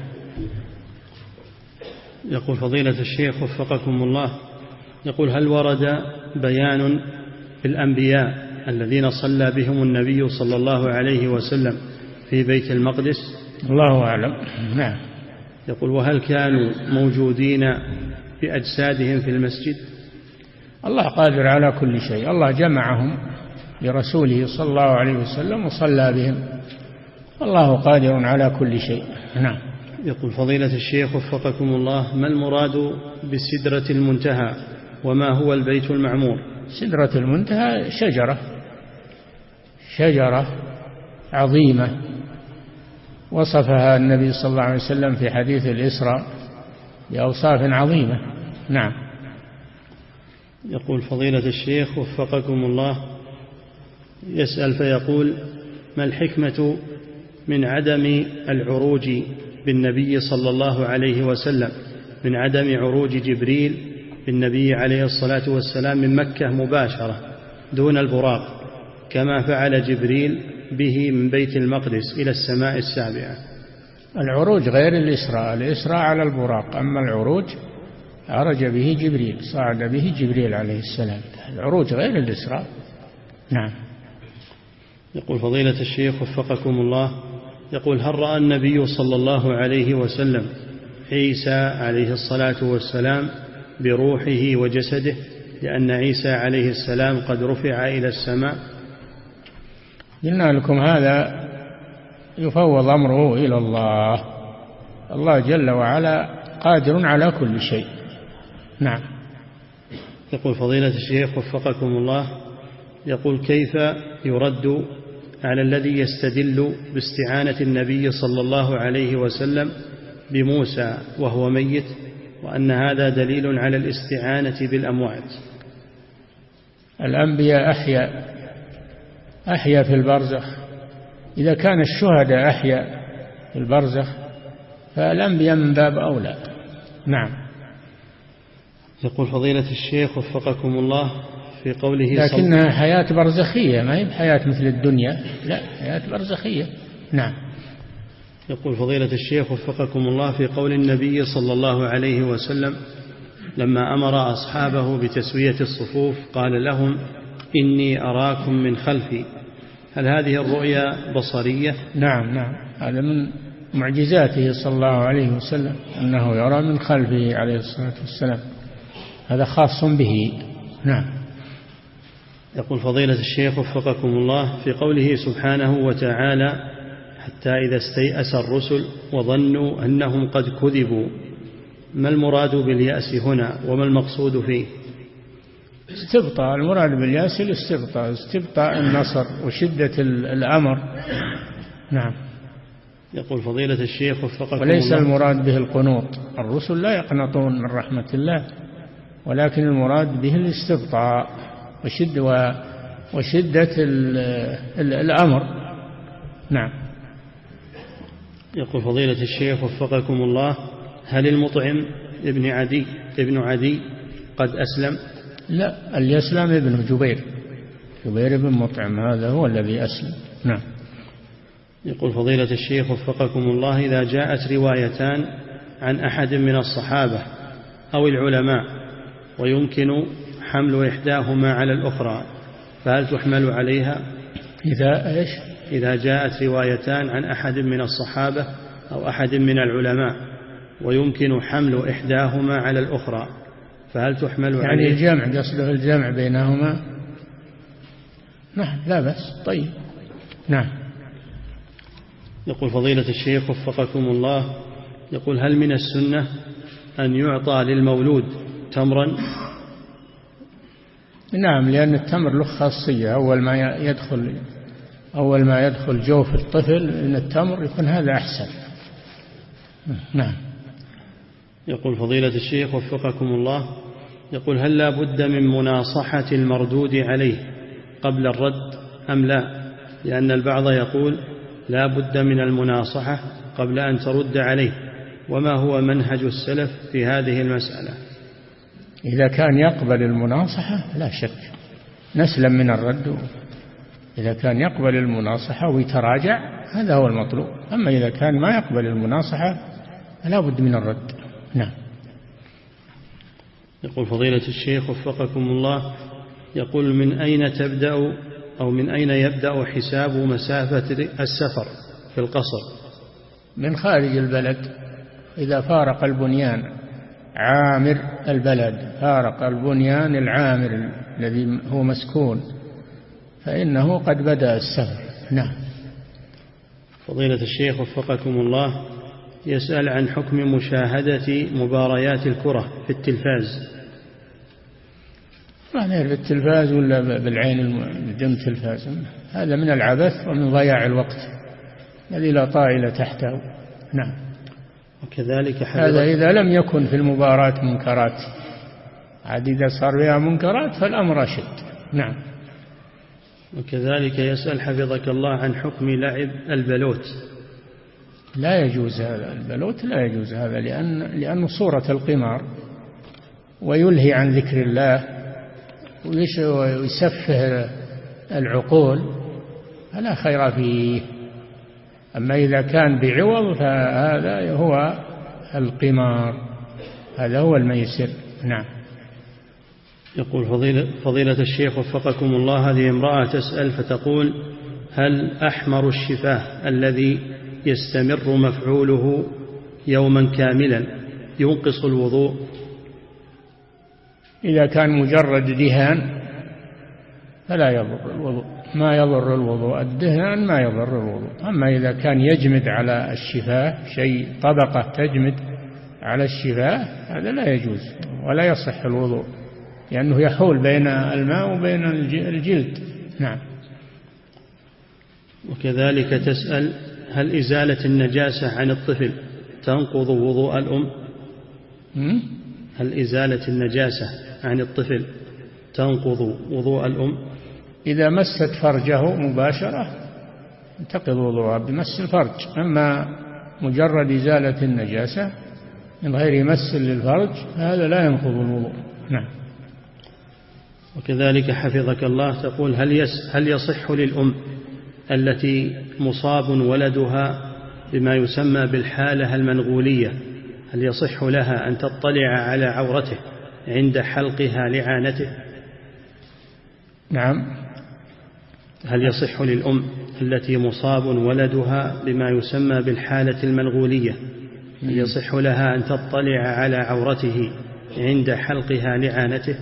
يقول فضيلة الشيخ وفقكم الله، يقول هل ورد بيان في الأنبياء الذين صلى بهم النبي صلى الله عليه وسلم في بيت المقدس؟ الله أعلم. نعم. يقول وهل كانوا موجودين بأجسادهم في المسجد؟ الله قادر على كل شيء، الله جمعهم لرسوله صلى الله عليه وسلم وصلى بهم، الله قادر على كل شيء. نعم. يقول فضيلة الشيخ وفقكم الله، ما المراد بسدرة المنتهى وما هو البيت المعمور؟ سدرة المنتهى شجرة شجرة عظيمة وصفها النبي صلى الله عليه وسلم في حديث الإسراء بأوصاف عظيمة. نعم. يقول فضيلة الشيخ وفقكم الله، يسأل فيقول ما الحكمة من عدم العروج بالنبي صلى الله عليه وسلم، من عدم عروج جبريل بالنبي عليه الصلاة والسلام من مكة مباشرة دون البراق كما فعل جبريل به من بيت المقدس إلى السماء السابعة؟ العروج غير الإسراء، الإسراء على البراق، أما العروج عرج به جبريل، صعد به جبريل عليه السلام، العروج غير الإسراء. نعم. يقول فضيلة الشيخ وفقكم الله، يقول هل رأى النبي صلى الله عليه وسلم عيسى عليه الصلاة والسلام بروحه وجسده، لأن عيسى عليه السلام قد رفع إلى السماء؟ قلنا لكم هذا يفوض أمره إلى الله، الله جل وعلا قادر على كل شيء. نعم. يقول فضيلة الشيخ وفقكم الله، يقول كيف يرد على الذي يستدل باستعانة النبي صلى الله عليه وسلم بموسى وهو ميت، وأن هذا دليل على الاستعانة بالأموات؟ الأنبياء أحيا أحيا في البرزخ، إذا كان الشهداء أحيا في البرزخ فالأنبياء من باب أولى. نعم. يقول فضيلة الشيخ وفقكم الله في قوله لكنها حياة برزخية، ما هي بحياة مثل الدنيا، لا حياة برزخية. نعم. يقول فضيلة الشيخ وفقكم الله في قول النبي صلى الله عليه وسلم لما أمر أصحابه بتسوية الصفوف قال لهم إني أراكم من خلفي، هل هذه الرؤيا بصرية؟ نعم نعم، هذا من معجزاته صلى الله عليه وسلم أنه يرى من خلفه عليه الصلاة والسلام، هذا خاص به. نعم. يقول فضيلة الشيخ وفقكم الله في قوله سبحانه وتعالى حتى إذا استيأس الرسل وظنوا أنهم قد كذبوا، ما المراد باليأس هنا وما المقصود فيه؟ استبطاء، المراد باليأس الاستبطاء، استبطاء النصر وشدة الأمر. نعم. يقول فضيلة الشيخ وفقكم الله، وليس المراد به القنوط، الرسل لا يقنطون من رحمة الله، ولكن المراد به الاستبطاء وشد وشدة الأمر. نعم. يقول فضيلة الشيخ وفقكم الله هل المطعم ابن عدي ابن عدي قد أسلم؟ لا، اللي أسلم ابن جبير، جبير بن مطعم هذا هو الذي أسلم. نعم. يقول فضيلة الشيخ وفقكم الله إذا جاءت روايتان عن أحد من الصحابة أو العلماء ويمكن حمل إحداهما على الأخرى فهل تحمل عليها؟ إذا إيش؟ إذا جاءت روايتان عن أحد من الصحابة أو أحد من العلماء ويمكن حمل إحداهما على الأخرى فهل تحمل يعني عليها؟ الجمع، قصده الجمع بينهما. نعم لا بأس. طيب نعم. يقول فضيلة الشيخ وفقكم الله، يقول هل من السنة أن يعطى للمولود تمرا؟ نعم، لأن التمر له خاصية، أول ما يدخل أول ما يدخل جوف الطفل إن التمر يكون هذا أحسن. نعم. يقول فضيلة الشيخ وفقكم الله، يقول هل لا بد من مناصحة المردود عليه قبل الرد أم لا؟ لأن البعض يقول لا بد من المناصحة قبل أن ترد عليه، وما هو منهج السلف في هذه المسألة؟ إذا كان يقبل المناصحة لا شك نسلم من الرد، إذا كان يقبل المناصحة ويتراجع هذا هو المطلوب، أما إذا كان ما يقبل المناصحة لا بد من الرد. نعم. يقول فضيلة الشيخ وفقكم الله، يقول من أين تبدأ أو من أين يبدأ حساب مسافة السفر في القصر؟ من خارج البلد، إذا فارق البنيان عامر البلد، فارق البنيان العامر الذي هو مسكون، فإنه قد بدأ السفر. نعم. فضيلة الشيخ وفقكم الله، يسأل عن حكم مشاهدة مباريات الكرة في التلفاز. ما نعرف التلفاز ولا بالعين بدم التلفاز، هذا من العبث ومن ضياع الوقت الذي لا طائل تحته. نعم. وكذلك هذا إذا لم يكن في المباراة منكرات، عاد إذا صار بها منكرات فالأمر أشد. نعم. وكذلك يسأل حفظك الله عن حكم لعب البلوت. لا يجوز هذا البلوت، لا يجوز هذا، لأن لأنه صورة القمار ويلهي عن ذكر الله ويسفه العقول، فلا خير فيه. أما إذا كان بعوض فهذا هو القمار، هذا هو الميسر. نعم. يقول فضيلة, فضيلة الشيخ وفقكم الله، هذه امرأة تسأل فتقول هل أحمر الشفاه الذي يستمر مفعوله يوما كاملا ينقص الوضوء؟ إذا كان مجرد دهان فلا يضر الوضوء، ما يضر الوضوء، الدهان ما يضر الوضوء. أما إذا كان يجمد على الشفاه شيء، طبقة تجمد على الشفاه، هذا لا يجوز ولا يصح الوضوء، لأنه يحول بين الماء وبين الجلد. نعم. وكذلك تسأل هل إزالة النجاسة عن الطفل تنقض وضوء الأم؟ هل إزالة النجاسة عن الطفل تنقض وضوء الأم؟ إذا مست فرجه مباشرة تنتقض وضوءها بمس الفرج، أما مجرد إزالة النجاسة من غير مس للفرج هذا لا ينقض الوضوء. نعم. وكذلك حفظك الله تقول هل يس هل يصح للأم التي مصاب ولدها بما يسمى بالحالة المنغولية، هل يصح لها أن تطلع على عورته عند حلقها لعانته؟ نعم. هل يصح للأم التي مصاب ولدها بما يسمى بالحالة المنغولية، هل يصح لها أن تطلع على عورته عند حلقها لعانته؟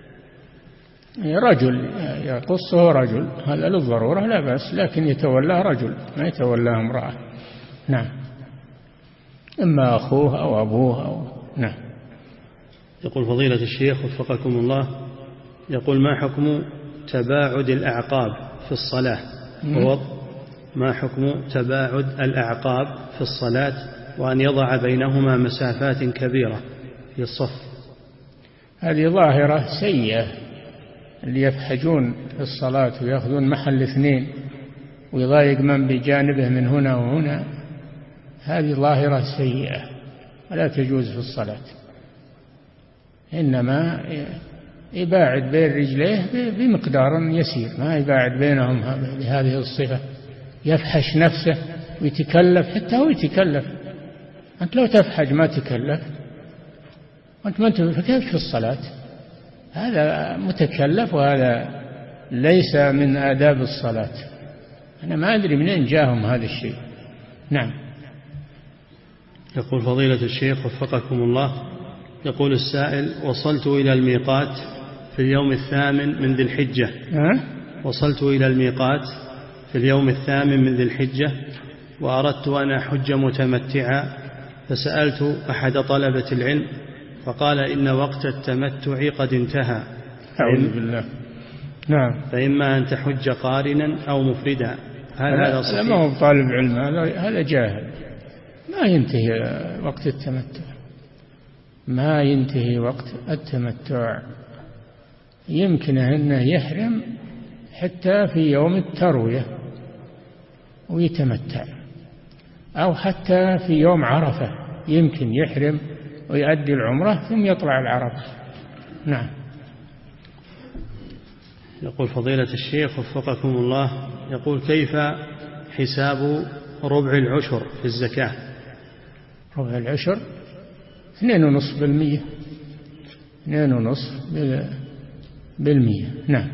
رجل يقصه رجل، هذا للضرورة لا بأس، لكن يتولاه رجل ما يتولاه امرأة. نعم. إما أخوه أو أبوه أو. نعم. يقول فضيلة الشيخ وفقكم الله، يقول ما حكم تباعد الأعقاب في الصلاة؟ هو ما حكم تباعد الأعقاب في الصلاة وأن يضع بينهما مسافات كبيرة في الصف؟ هذه ظاهرة سيئة، اللي يفحجون في الصلاة ويأخذون محل اثنين ويضايق من بجانبه من هنا وهنا، هذه ظاهرة سيئة ولا تجوز في الصلاة. إنما يباعد بين رجليه بمقدار يسير، ما يباعد بينهم بهذه الصفة، يفحش نفسه ويتكلف، حتى هو يتكلف. أنت لو تفحج ما تكلف، أنت ما فكيف في الصلاة؟ هذا متكلف وهذا ليس من آداب الصلاة. أنا ما أدري منين جاءهم هذا الشيء. نعم. يقول فضيلة الشيخ وفقكم الله، يقول السائل وصلت إلى الميقات في اليوم الثامن من ذي الحجة. أه؟ وصلت إلى الميقات في اليوم الثامن من ذي الحجة وأردت أن أحج متمتعا، فسألت أحد طلبة العلم فقال إن وقت التمتع قد انتهى. أعوذ بالله. نعم. فإما أن تحج قارنا أو مفردا. هل هذا صحيح؟ ما هو طالب علم، هذا جاهل. ما ينتهي وقت التمتع، ما ينتهي وقت التمتع. يمكن أنه يحرم حتى في يوم التروية ويتمتع، أو حتى في يوم عرفة يمكن يحرم ويؤدي العمرة ثم يطلع العرفة. نعم. يقول فضيلة الشيخ وفقكم الله، يقول كيف حساب ربع العشر في الزكاة؟ ربع العشر اثنين ونصف بالمية، اثنين ونصف بالمية. نعم.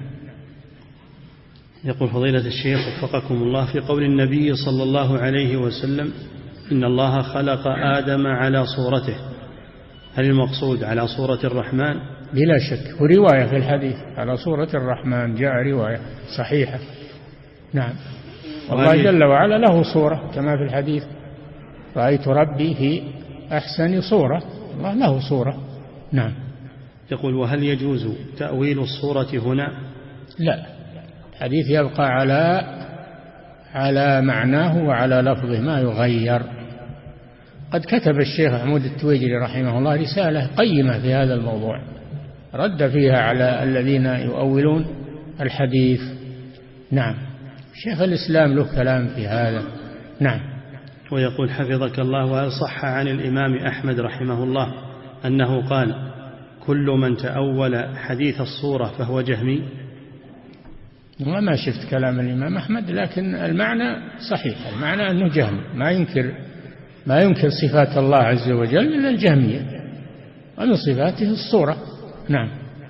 يقول فضيلة الشيخ وفقكم الله، في قول النبي صلى الله عليه وسلم إن الله خلق آدم على صورته، هل المقصود على صورة الرحمن؟ بلا شك، ورواية في الحديث على صورة الرحمن، جاء رواية صحيحة. نعم. والله جل وعلا له صورة كما في الحديث، رأيت ربي في أحسن صورة. الله له صورة. نعم. يقول وهل يجوز تأويل الصورة هنا؟ لا، الحديث يبقى على على معناه وعلى لفظه ما يغير. قد كتب الشيخ محمود التويجري رحمه الله رسالة قيمة في هذا الموضوع، رد فيها على الذين يؤولون الحديث. نعم. شيخ الإسلام له كلام في هذا. نعم. ويقول حفظك الله، وهل صح عن الإمام أحمد رحمه الله أنه قال كل من تأول حديث الصورة فهو جهمي؟ وما شفت كلام الإمام أحمد، لكن المعنى صحيح، المعنى أنه جهمي، ما ينكر ما ينكر صفات الله عز وجل إلا الجهمية، ومن صفاته الصورة. نعم.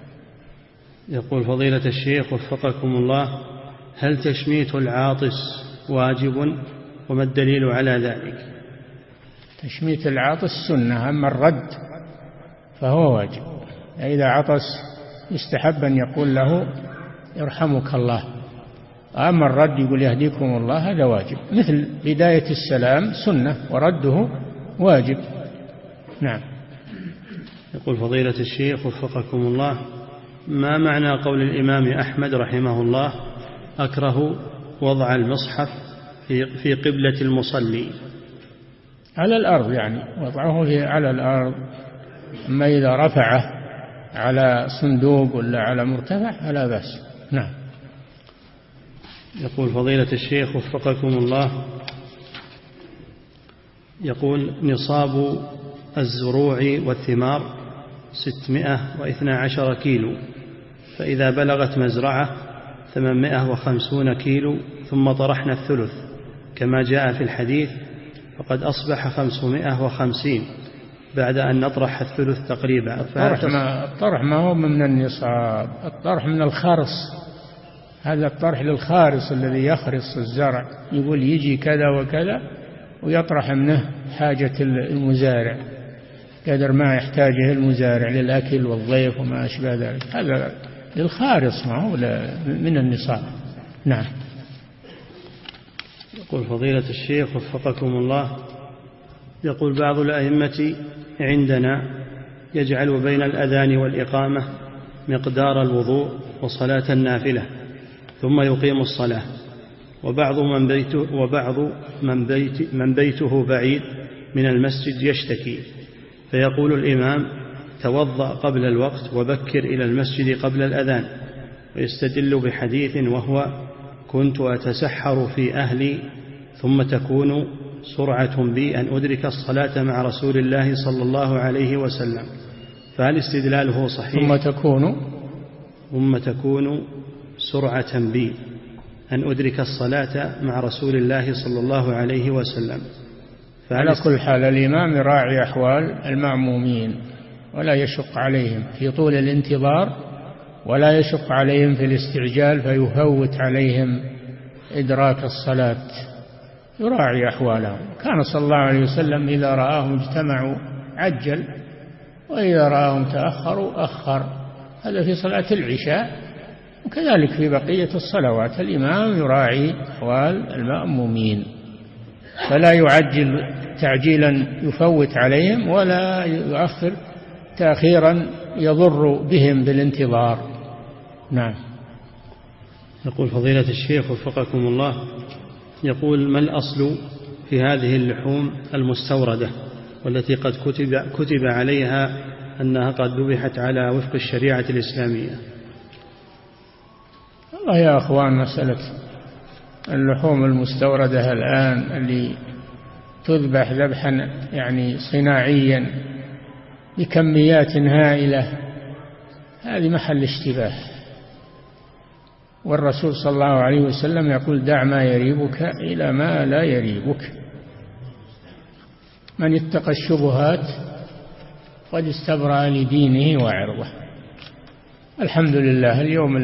يقول فضيلة الشيخ وفقكم الله، هل تشميت العاطس واجب، وما الدليل على ذلك؟ تشميت العاطس سنة، أما الرد فهو واجب. إذا عطس يستحب أن يقول له يرحمك الله، أما الرد يقول يهديكم الله هذا واجب، مثل بداية السلام سنة ورده واجب. نعم. يقول فضيلة الشيخ وفقكم الله، ما معنى قول الإمام أحمد رحمه الله أكره وضع المصحف في في قبلة المصلي؟ على الأرض، يعني وضعه على الأرض، أما إذا رفعه على صندوق ولا على مرتفع فلا بأس. نعم. يقول فضيلة الشيخ وفقكم الله، يقول نصاب الزروع والثمار ستمائة واثني عشر كيلو، فإذا بلغت مزرعة ثمانمائة وخمسين كيلو ثم طرحنا الثلث كما جاء في الحديث، فقد أصبح خمسمائة وخمسين بعد أن نطرح الثلث تقريبا. الطرح ما, الطرح ما هو من النصاب، الطرح من الخرص، هذا الطرح للخارص الذي يخرص الزرع، يقول يجي كذا وكذا ويطرح منه حاجة المزارع قدر ما يحتاجه المزارع للأكل والضيف وما أشبه ذلك، هذا للخارص ما هو من النصاب. نعم. يقول فضيلة الشيخ وفقكم الله، يقول بعض الأئمة عندنا يجعل بين الأذان والإقامة مقدار الوضوء وصلاة النافلة ثم يقيم الصلاة، وبعض من بيته, وبعض من, بيت من بيته بعيد من المسجد يشتكي، فيقول الإمام توضأ قبل الوقت وبكر إلى المسجد قبل الأذان، ويستدل بحديث وهو كنت أتسحر في أهلي ثم تكون سرعة بي أن أدرك الصلاة مع رسول الله صلى الله عليه وسلم، فهل استدلاله صحيح؟ ثم تكون ثم تكون سرعة بي أن أدرك الصلاة مع رسول الله صلى الله عليه وسلم. على كل حال الإمام يراعي أحوال المأمومين ولا يشق عليهم في طول الانتظار، ولا يشق عليهم في الاستعجال فيفوت عليهم إدراك الصلاة، يراعي أحوالهم. كان صلى الله عليه وسلم إذا رآهم اجتمعوا عجل، وإذا رآهم تأخروا أخر. هذا في صلاة العشاء وكذلك في بقية الصلوات الإمام يراعي أحوال المأمومين، فلا يعجل تعجيلا يفوت عليهم ولا يؤخر تأخيرا يضر بهم بالانتظار. نعم. يقول فضيلة الشيخ وفقكم الله، يقول ما الأصل في هذه اللحوم المستوردة والتي قد كتب, كتب عليها أنها قد ذبحت على وفق الشريعة الإسلامية؟ والله يا أخوان، مسألة اللحوم المستوردة الآن اللي تذبح ذبحا يعني صناعيا بكميات هائلة، هذه محل اشتباه. والرسول صلى الله عليه وسلم يقول دع ما يريبك إلى ما لا يريبك، من اتقى الشبهات قد استبرأ لدينه وعرضه. الحمد لله اليوم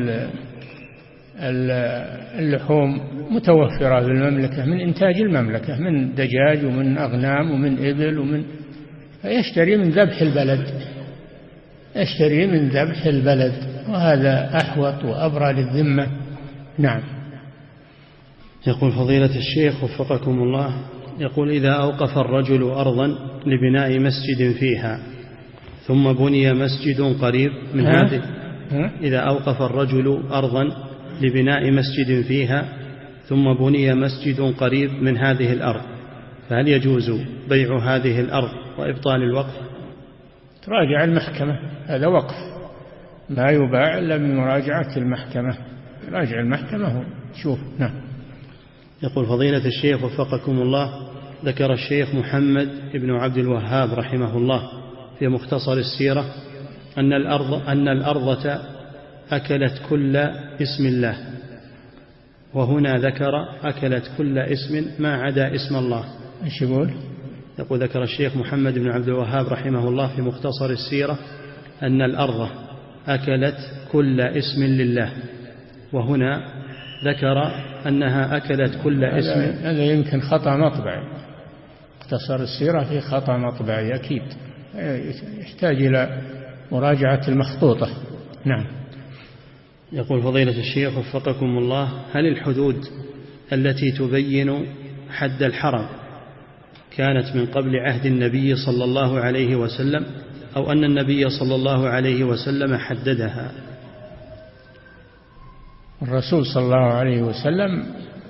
اللحوم متوفرة في المملكة، من إنتاج المملكة، من دجاج ومن أغنام ومن إبل ومن، فيشتري من ذبح البلد، يشتري من ذبح البلد، وهذا أحوط وأبرى للذمة. نعم. يقول فضيلة الشيخ وفقكم الله، يقول إذا أوقف الرجل أرضا لبناء مسجد فيها ثم بني مسجد قريب من هذه إذا أوقف الرجل أرضا لبناء مسجد فيها ثم بني مسجد قريب من هذه الأرض، فهل يجوز بيع هذه الأرض وإبطال الوقف؟ تراجع المحكمة، هذا وقف لا يباع إلا بمراجعة المحكمة، راجع المحكمة شوف. نعم. يقول فضيلة الشيخ وفقكم الله، ذكر الشيخ محمد بن عبد الوهاب رحمه الله في مختصر السيرة أن الأرض أن الأرضة أكلت كل اسم الله، وهنا ذكر أكلت كل اسم ما عدا اسم الله. ايش يقول؟ يقول ذكر الشيخ محمد بن عبد الوهاب رحمه الله في مختصر السيرة أن الأرض أكلت كل اسم لله، وهنا ذكر أنها أكلت كل اسم. هذا يمكن خطأ مطبعي، مختصر السيرة في خطأ مطبعي أكيد، يحتاج إلى مراجعة المخطوطة. نعم. يقول فضيلة الشيخ وفقكم الله، هل الحدود التي تبين حد الحرم كانت من قبل عهد النبي صلى الله عليه وسلم أو أن النبي صلى الله عليه وسلم حددها؟ الرسول صلى الله عليه وسلم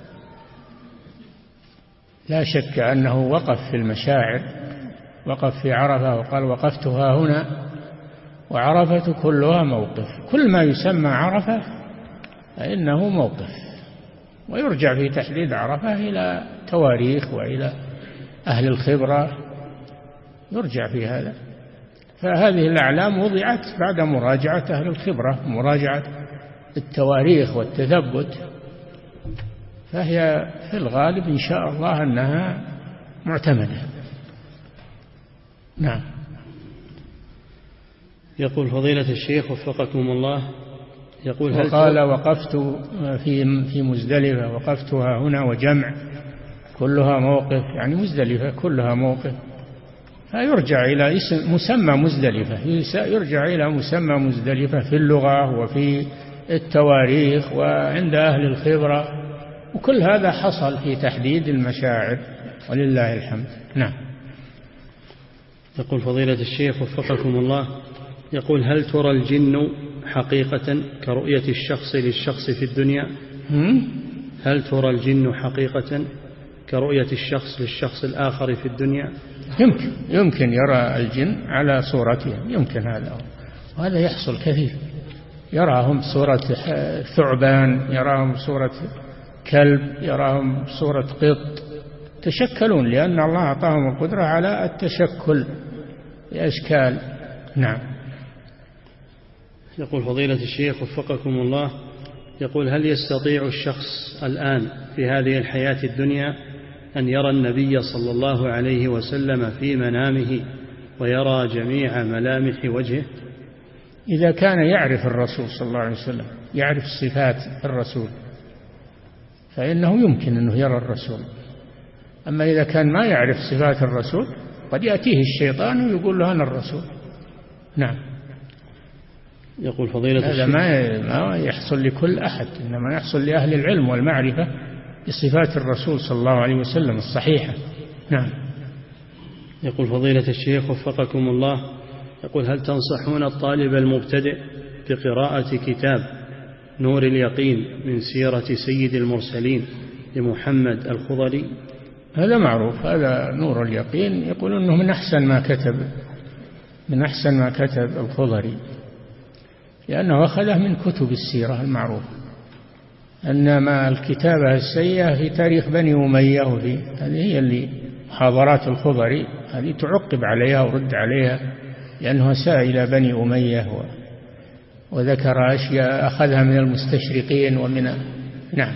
لا شك أنه وقف في المشاعر، وقف في عرفة وقال وقفتها هنا، وعرفة كلها موقف، كل ما يسمى عرفة فإنه موقف، ويرجع في تحديد عرفة إلى تواريخ وإلى أهل الخبرة، يرجع في هذا. فهذه الأعلام وضعت بعد مراجعة أهل الخبرة، مراجعة التواريخ والتثبت، فهي في الغالب إن شاء الله أنها معتمدة. نعم. يقول فضيلة الشيخ وفقكم الله، يقول هل وقال وقفت في في مزدلفة، وقفتها هنا وجمع كلها موقف، يعني مزدلفة كلها موقف، فيرجع إلى اسم مسمى مزدلفة، يرجع إلى مسمى مزدلفة في اللغة وفي التواريخ وعند أهل الخبرة، وكل هذا حصل في تحديد المشاعر ولله الحمد. نعم. يقول فضيلة الشيخ وفقكم الله، يقول هل ترى الجن حقيقة كرؤية الشخص للشخص في الدنيا؟ هل ترى الجن حقيقة كرؤية الشخص للشخص الآخر في الدنيا؟ يمكن يمكن يرى الجن على صورتهم، يمكن هذا، وهذا يحصل كثير، يراهم صورة ثعبان، يراهم صورة كلب، يراهم صورة قط، تشكلون لأن الله أعطاهم القدرة على التشكل بأشكال. نعم. يقول فضيلة الشيخ وفقكم الله، يقول هل يستطيع الشخص الآن في هذه الحياة الدنيا أن يرى النبي صلى الله عليه وسلم في منامه ويرى جميع ملامح وجهه؟ إذا كان يعرف الرسول صلى الله عليه وسلم، يعرف صفات الرسول، فإنه يمكن أنه يرى الرسول. أما إذا كان ما يعرف صفات الرسول قد يأتيه الشيطان ويقول له أنا الرسول. نعم. يقول فضيلة هذا ما يحصل لكل أحد، إنما يحصل لأهل العلم والمعرفة بصفات الرسول صلى الله عليه وسلم الصحيحة. نعم. يقول فضيلة الشيخ وفقكم الله، يقول هل تنصحون الطالب المبتدئ بقراءة كتاب نور اليقين من سيرة سيد المرسلين لمحمد الخضري؟ هذا معروف، هذا نور اليقين يقول أنه من أحسن ما كتب من أحسن ما كتب الخضري، لأنه أخذه من كتب السيرة المعروف. أنما الكتابة السيئة في تاريخ بني أمية، وفي هذه هي اللي محاضرات الخضري هذه تعقب عليها ورد عليها، لأنه ساء إلى بني أمية وذكر أشياء أخذها من المستشرقين ومن. نعم.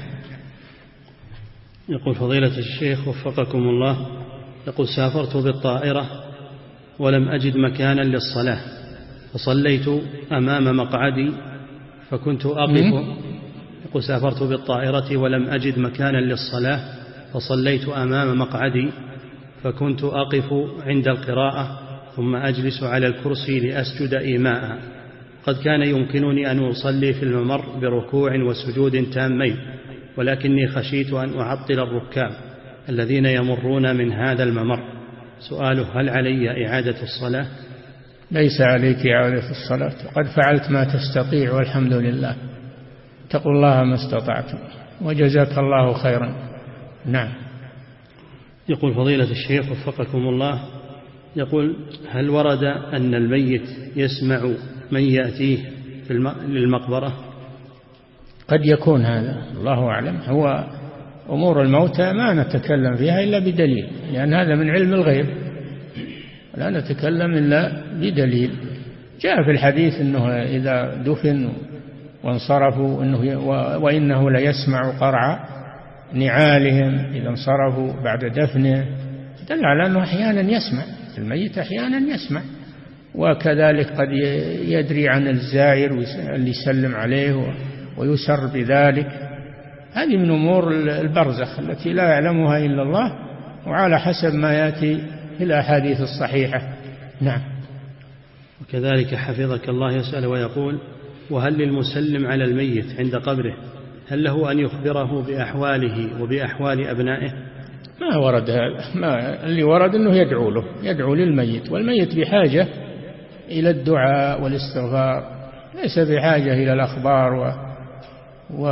يقول فضيلة الشيخ وفقكم الله، يقول سافرت بالطائرة ولم أجد مكانا للصلاة فصليت أمام مقعدي فكنت أقف. يقول سافرت بالطائرة ولم أجد مكانا للصلاة فصليت أمام مقعدي فكنت أقف عند القراءة ثم أجلس على الكرسي لأسجد إيماء. قد كان يمكنني أن أصلي في الممر بركوع وسجود تامين، ولكني خشيت أن أعطل الركاب الذين يمرون من هذا الممر. سؤاله هل علي إعادة الصلاة؟ ليس عليك إعادة الصلاة، قد فعلت ما تستطيع والحمد لله. اتقوا الله ما استطعتم وجزاك الله خيرا. نعم. يقول فضيلة الشيخ وفقكم الله، يقول هل ورد أن الميت يسمع من يأتيه في للمقبرة؟ قد يكون هذا، الله أعلم. هو أمور الموتى ما نتكلم فيها إلا بدليل، لأن هذا من علم الغيب، لا نتكلم إلا بدليل. جاء في الحديث أنه إذا دفن وانصرفوا إنه وإنه ليسمع قرع نعالهم إذا انصرفوا بعد دفنه، دل على أنه أحيانا يسمع الميت، أحيانا يسمع. وكذلك قد يدري عن الزائر اللي يسلم عليه ويسر بذلك. هذه من أمور البرزخ التي لا يعلمها إلا الله، وعلى حسب ما يأتي في الأحاديث الصحيحة. نعم. وكذلك حفظك الله يسأل ويقول وهل للمسلم على الميت عند قبره هل له أن يخبره بأحواله وبأحوال أبنائه؟ ما ورد هذا، ما اللي ورد أنه يدعو له، يدعو للميت، والميت بحاجة إلى الدعاء والاستغفار، ليس بحاجة إلى الأخبار و, و...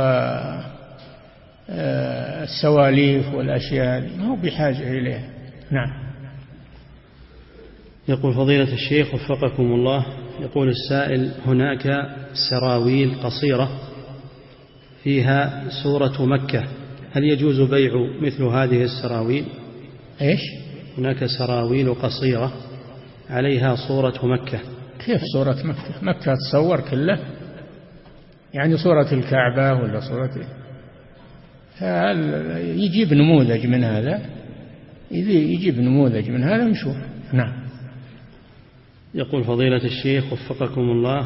السواليف والأشياء هذه، ما هو بحاجة إليها. نعم. يقول فضيلة الشيخ وفقكم الله، يقول السائل هناك سراويل قصيرة فيها سورة مكة، هل يجوز بيع مثل هذه السراويل؟ إيش؟ هناك سراويل قصيرة عليها صورة مكة. كيف صورة مكة؟ مكة تصور كله؟ يعني صورة الكعبة ولا صورة يجيب نموذج من هذا، إذا يجيب نموذج من هذا نشوف. نعم. يقول فضيلة الشيخ وفقكم الله،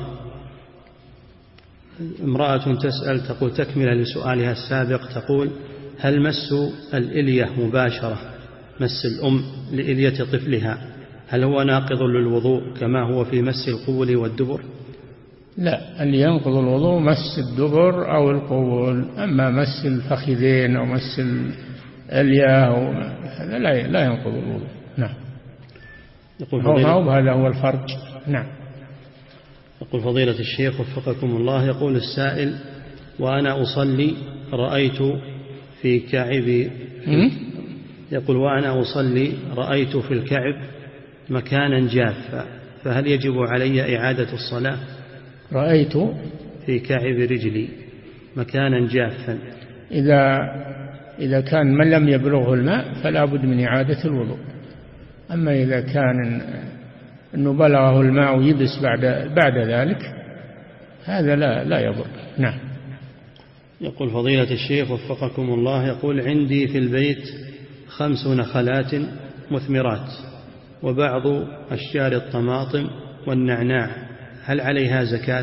امرأة تسأل تقول تكملة لسؤالها السابق، تقول هل مس الإلية مباشرة مس الأم لإلية طفلها هل هو ناقض للوضوء كما هو في مس القبل والدبر؟ لا، اللي ينقض الوضوء مس الدبر أو القبول، أما مس الفخذين أو مس الإلية هذا لا لا ينقض الوضوء. نعم. يقول فضيلة هذا هو الفرج. نعم. يقول فضيلة الشيخ وفقكم الله، يقول السائل وأنا أصلي رأيت في كعب يقول وأنا أصلي رأيت في الكعب مكانا جافا، فهل يجب علي إعادة الصلاة؟ رأيت في كعب رجلي مكانا جافا. إذا إذا كان من لم يبلغه الماء فلا بد من إعادة الوضوء، أما إذا كان أنه بلغه الماء ويبس بعد بعد ذلك هذا لا لا يضر. نعم. يقول فضيلة الشيخ وفقكم الله، يقول عندي في البيت خمس نخلات مثمرات وبعض أشجار الطماطم والنعناع، هل عليها زكاة؟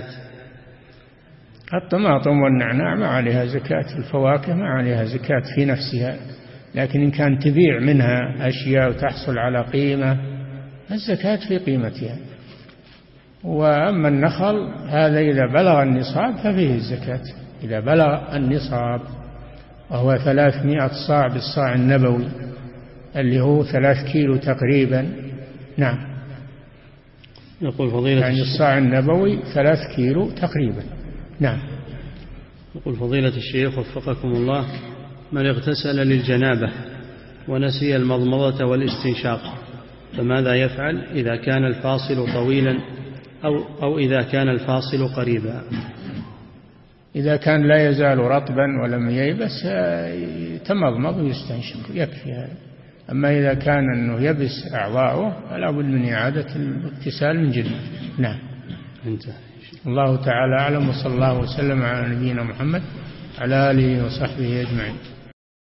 الطماطم والنعناع ما عليها زكاة، الفواكه ما عليها زكاة في نفسها، لكن إن كان تبيع منها أشياء وتحصل على قيمة الزكاة في قيمتها. وأما النخل هذا إذا بلغ النصاب ففيه الزكاة، إذا بلغ النصاب، وهو ثلاثمائة صاع بالصاع النبوي اللي هو ثلاث كيلو تقريبا. نعم. يقول فضيلة يعني الصاع النبوي ثلاث كيلو تقريبا. نعم. يقول فضيلة الشيخ وفقكم الله: من اغتسل للجنابة ونسي المضمضة والاستنشاق فماذا يفعل إذا كان الفاصل طويلا أو, أو إذا كان الفاصل قريبا؟ إذا كان لا يزال رطبا ولم ييبس يتمضمض ويستنشق يكفي هذا. أما إذا كان أنه يبس أعضاؤه فلا بد من إعادة الاغتسال من جديد. نعم. انتهى. الله تعالى أعلم، وصلى الله وسلم على نبينا محمد على آله وصحبه أجمعين.